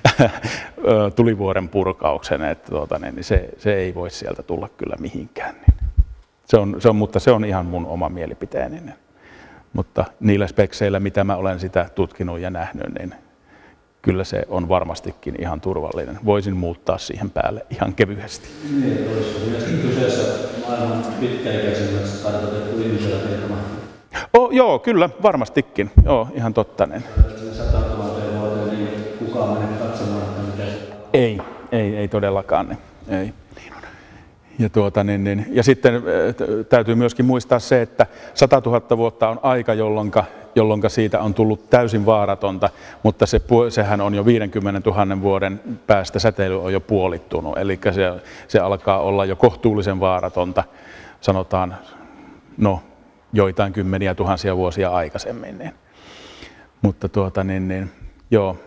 tulivuoren purkauksen, että tuota, niin, se, se ei voi sieltä tulla kyllä mihinkään. Niin. Se on, se on, mutta se on ihan mun oma mielipiteeni. Niin. Mutta niillä spekseillä, mitä mä olen sitä tutkinut ja nähnyt, niin kyllä se on varmastikin ihan turvallinen. Voisin muuttaa siihen päälle ihan kevyesti. Niin, olisi myöskin kyseessä maailman pitkäikäisimmäksi kartoitettu ihmisellä tekemä. Oh, joo, kyllä, varmastikin. Joo, ihan totta. Satatuhanteen vuoteen, niin kukaan mene katsomaan, että mitä se on. Ei, ei, ei todellakaan. Niin. Ei. Ja, tuota, niin, niin, ja sitten täytyy myöskin muistaa se, että satatuhatta vuotta on aika, jolloin, jolloin siitä on tullut täysin vaaratonta, mutta se, sehän on jo viidenkymmenentuhannen vuoden päästä säteily on jo puolittunut, eli se, se alkaa olla jo kohtuullisen vaaratonta, sanotaan no, joitain kymmeniä tuhansia vuosia aikaisemmin. Niin. Mutta tuota, niin, niin, joo,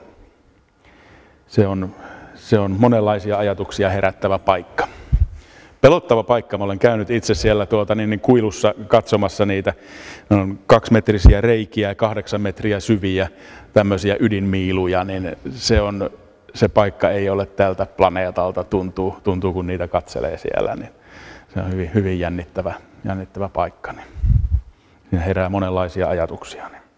se on, se on monenlaisia ajatuksia herättävä paikka. Pelottava paikka. Mä olen käynyt itse siellä tuota, niin, niin kuilussa katsomassa niitä on kaksimetrisiä reikiä ja kahdeksan metriä syviä tämmöisiä ydinmiiluja, niin se, on, se paikka ei ole tältä planeetalta, tuntuu, tuntuu kun niitä katselee siellä. Niin se on hyvin, hyvin jännittävä, jännittävä paikka. Niin. Siinä herää monenlaisia ajatuksia. Niin.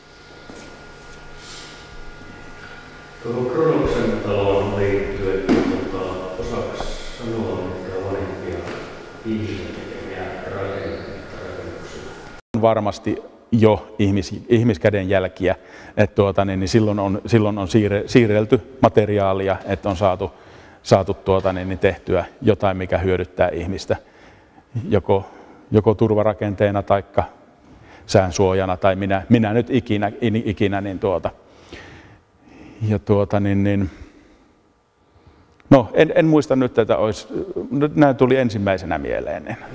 Tuohon Kronoksen taloon liittyen tuota, osaksi sanoa, mitkä vanhimpia ihmisten tekemiä rakennuksia? Varmasti jo ihmis, ihmiskädenjälkiä, että tuota, niin, niin silloin on, silloin on siirre, siirrelty materiaalia, että on saatu, saatu tuota, niin, niin tehtyä jotain, mikä hyödyttää ihmistä, joko, joko turvarakenteena tai säänsuojana tai minä, minä nyt ikinä, ikinä niin tuota. Ja tuota, niin, niin, no, en, en muista nyt, että olisi, nämä tuli ensimmäisenä mieleen. Niin.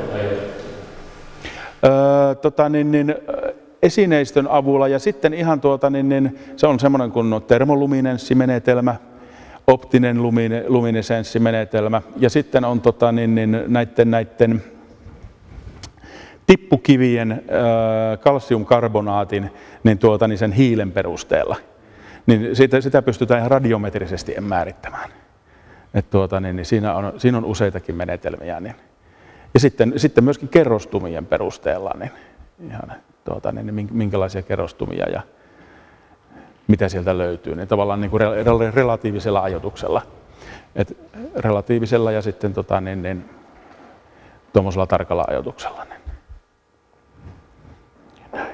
Öö, tota, niin, niin, esineistön avulla ja sitten ihan tuota, niin, niin, se on semmoinen kuin termoluminesssimenetelmä, optinen lumine, luminesenssimenetelmä ja sitten on tota, niin, niin, näiden, näiden tippukivien öö, kalsiumkarbonaatin niin, tuota, niin sen hiilen perusteella. Niin sitä, sitä pystytään ihan radiometrisesti määrittämään. Et tuota, niin, niin siinä, on, siinä on useitakin menetelmiä. Niin. Ja sitten, sitten myöskin kerrostumien perusteella, niin, ihan, tuota, niin, minkälaisia kerrostumia ja mitä sieltä löytyy. Niin tavallaan niin kuin relatiivisella ajoituksella. Et relatiivisella ja sitten tota, niin, niin, tuommoisella tarkalla ajoituksella. Niin.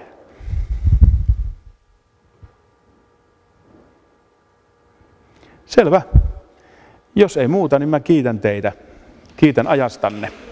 Selvä. Jos ei muuta, niin mä kiitän teitä. Kiitän ajastanne.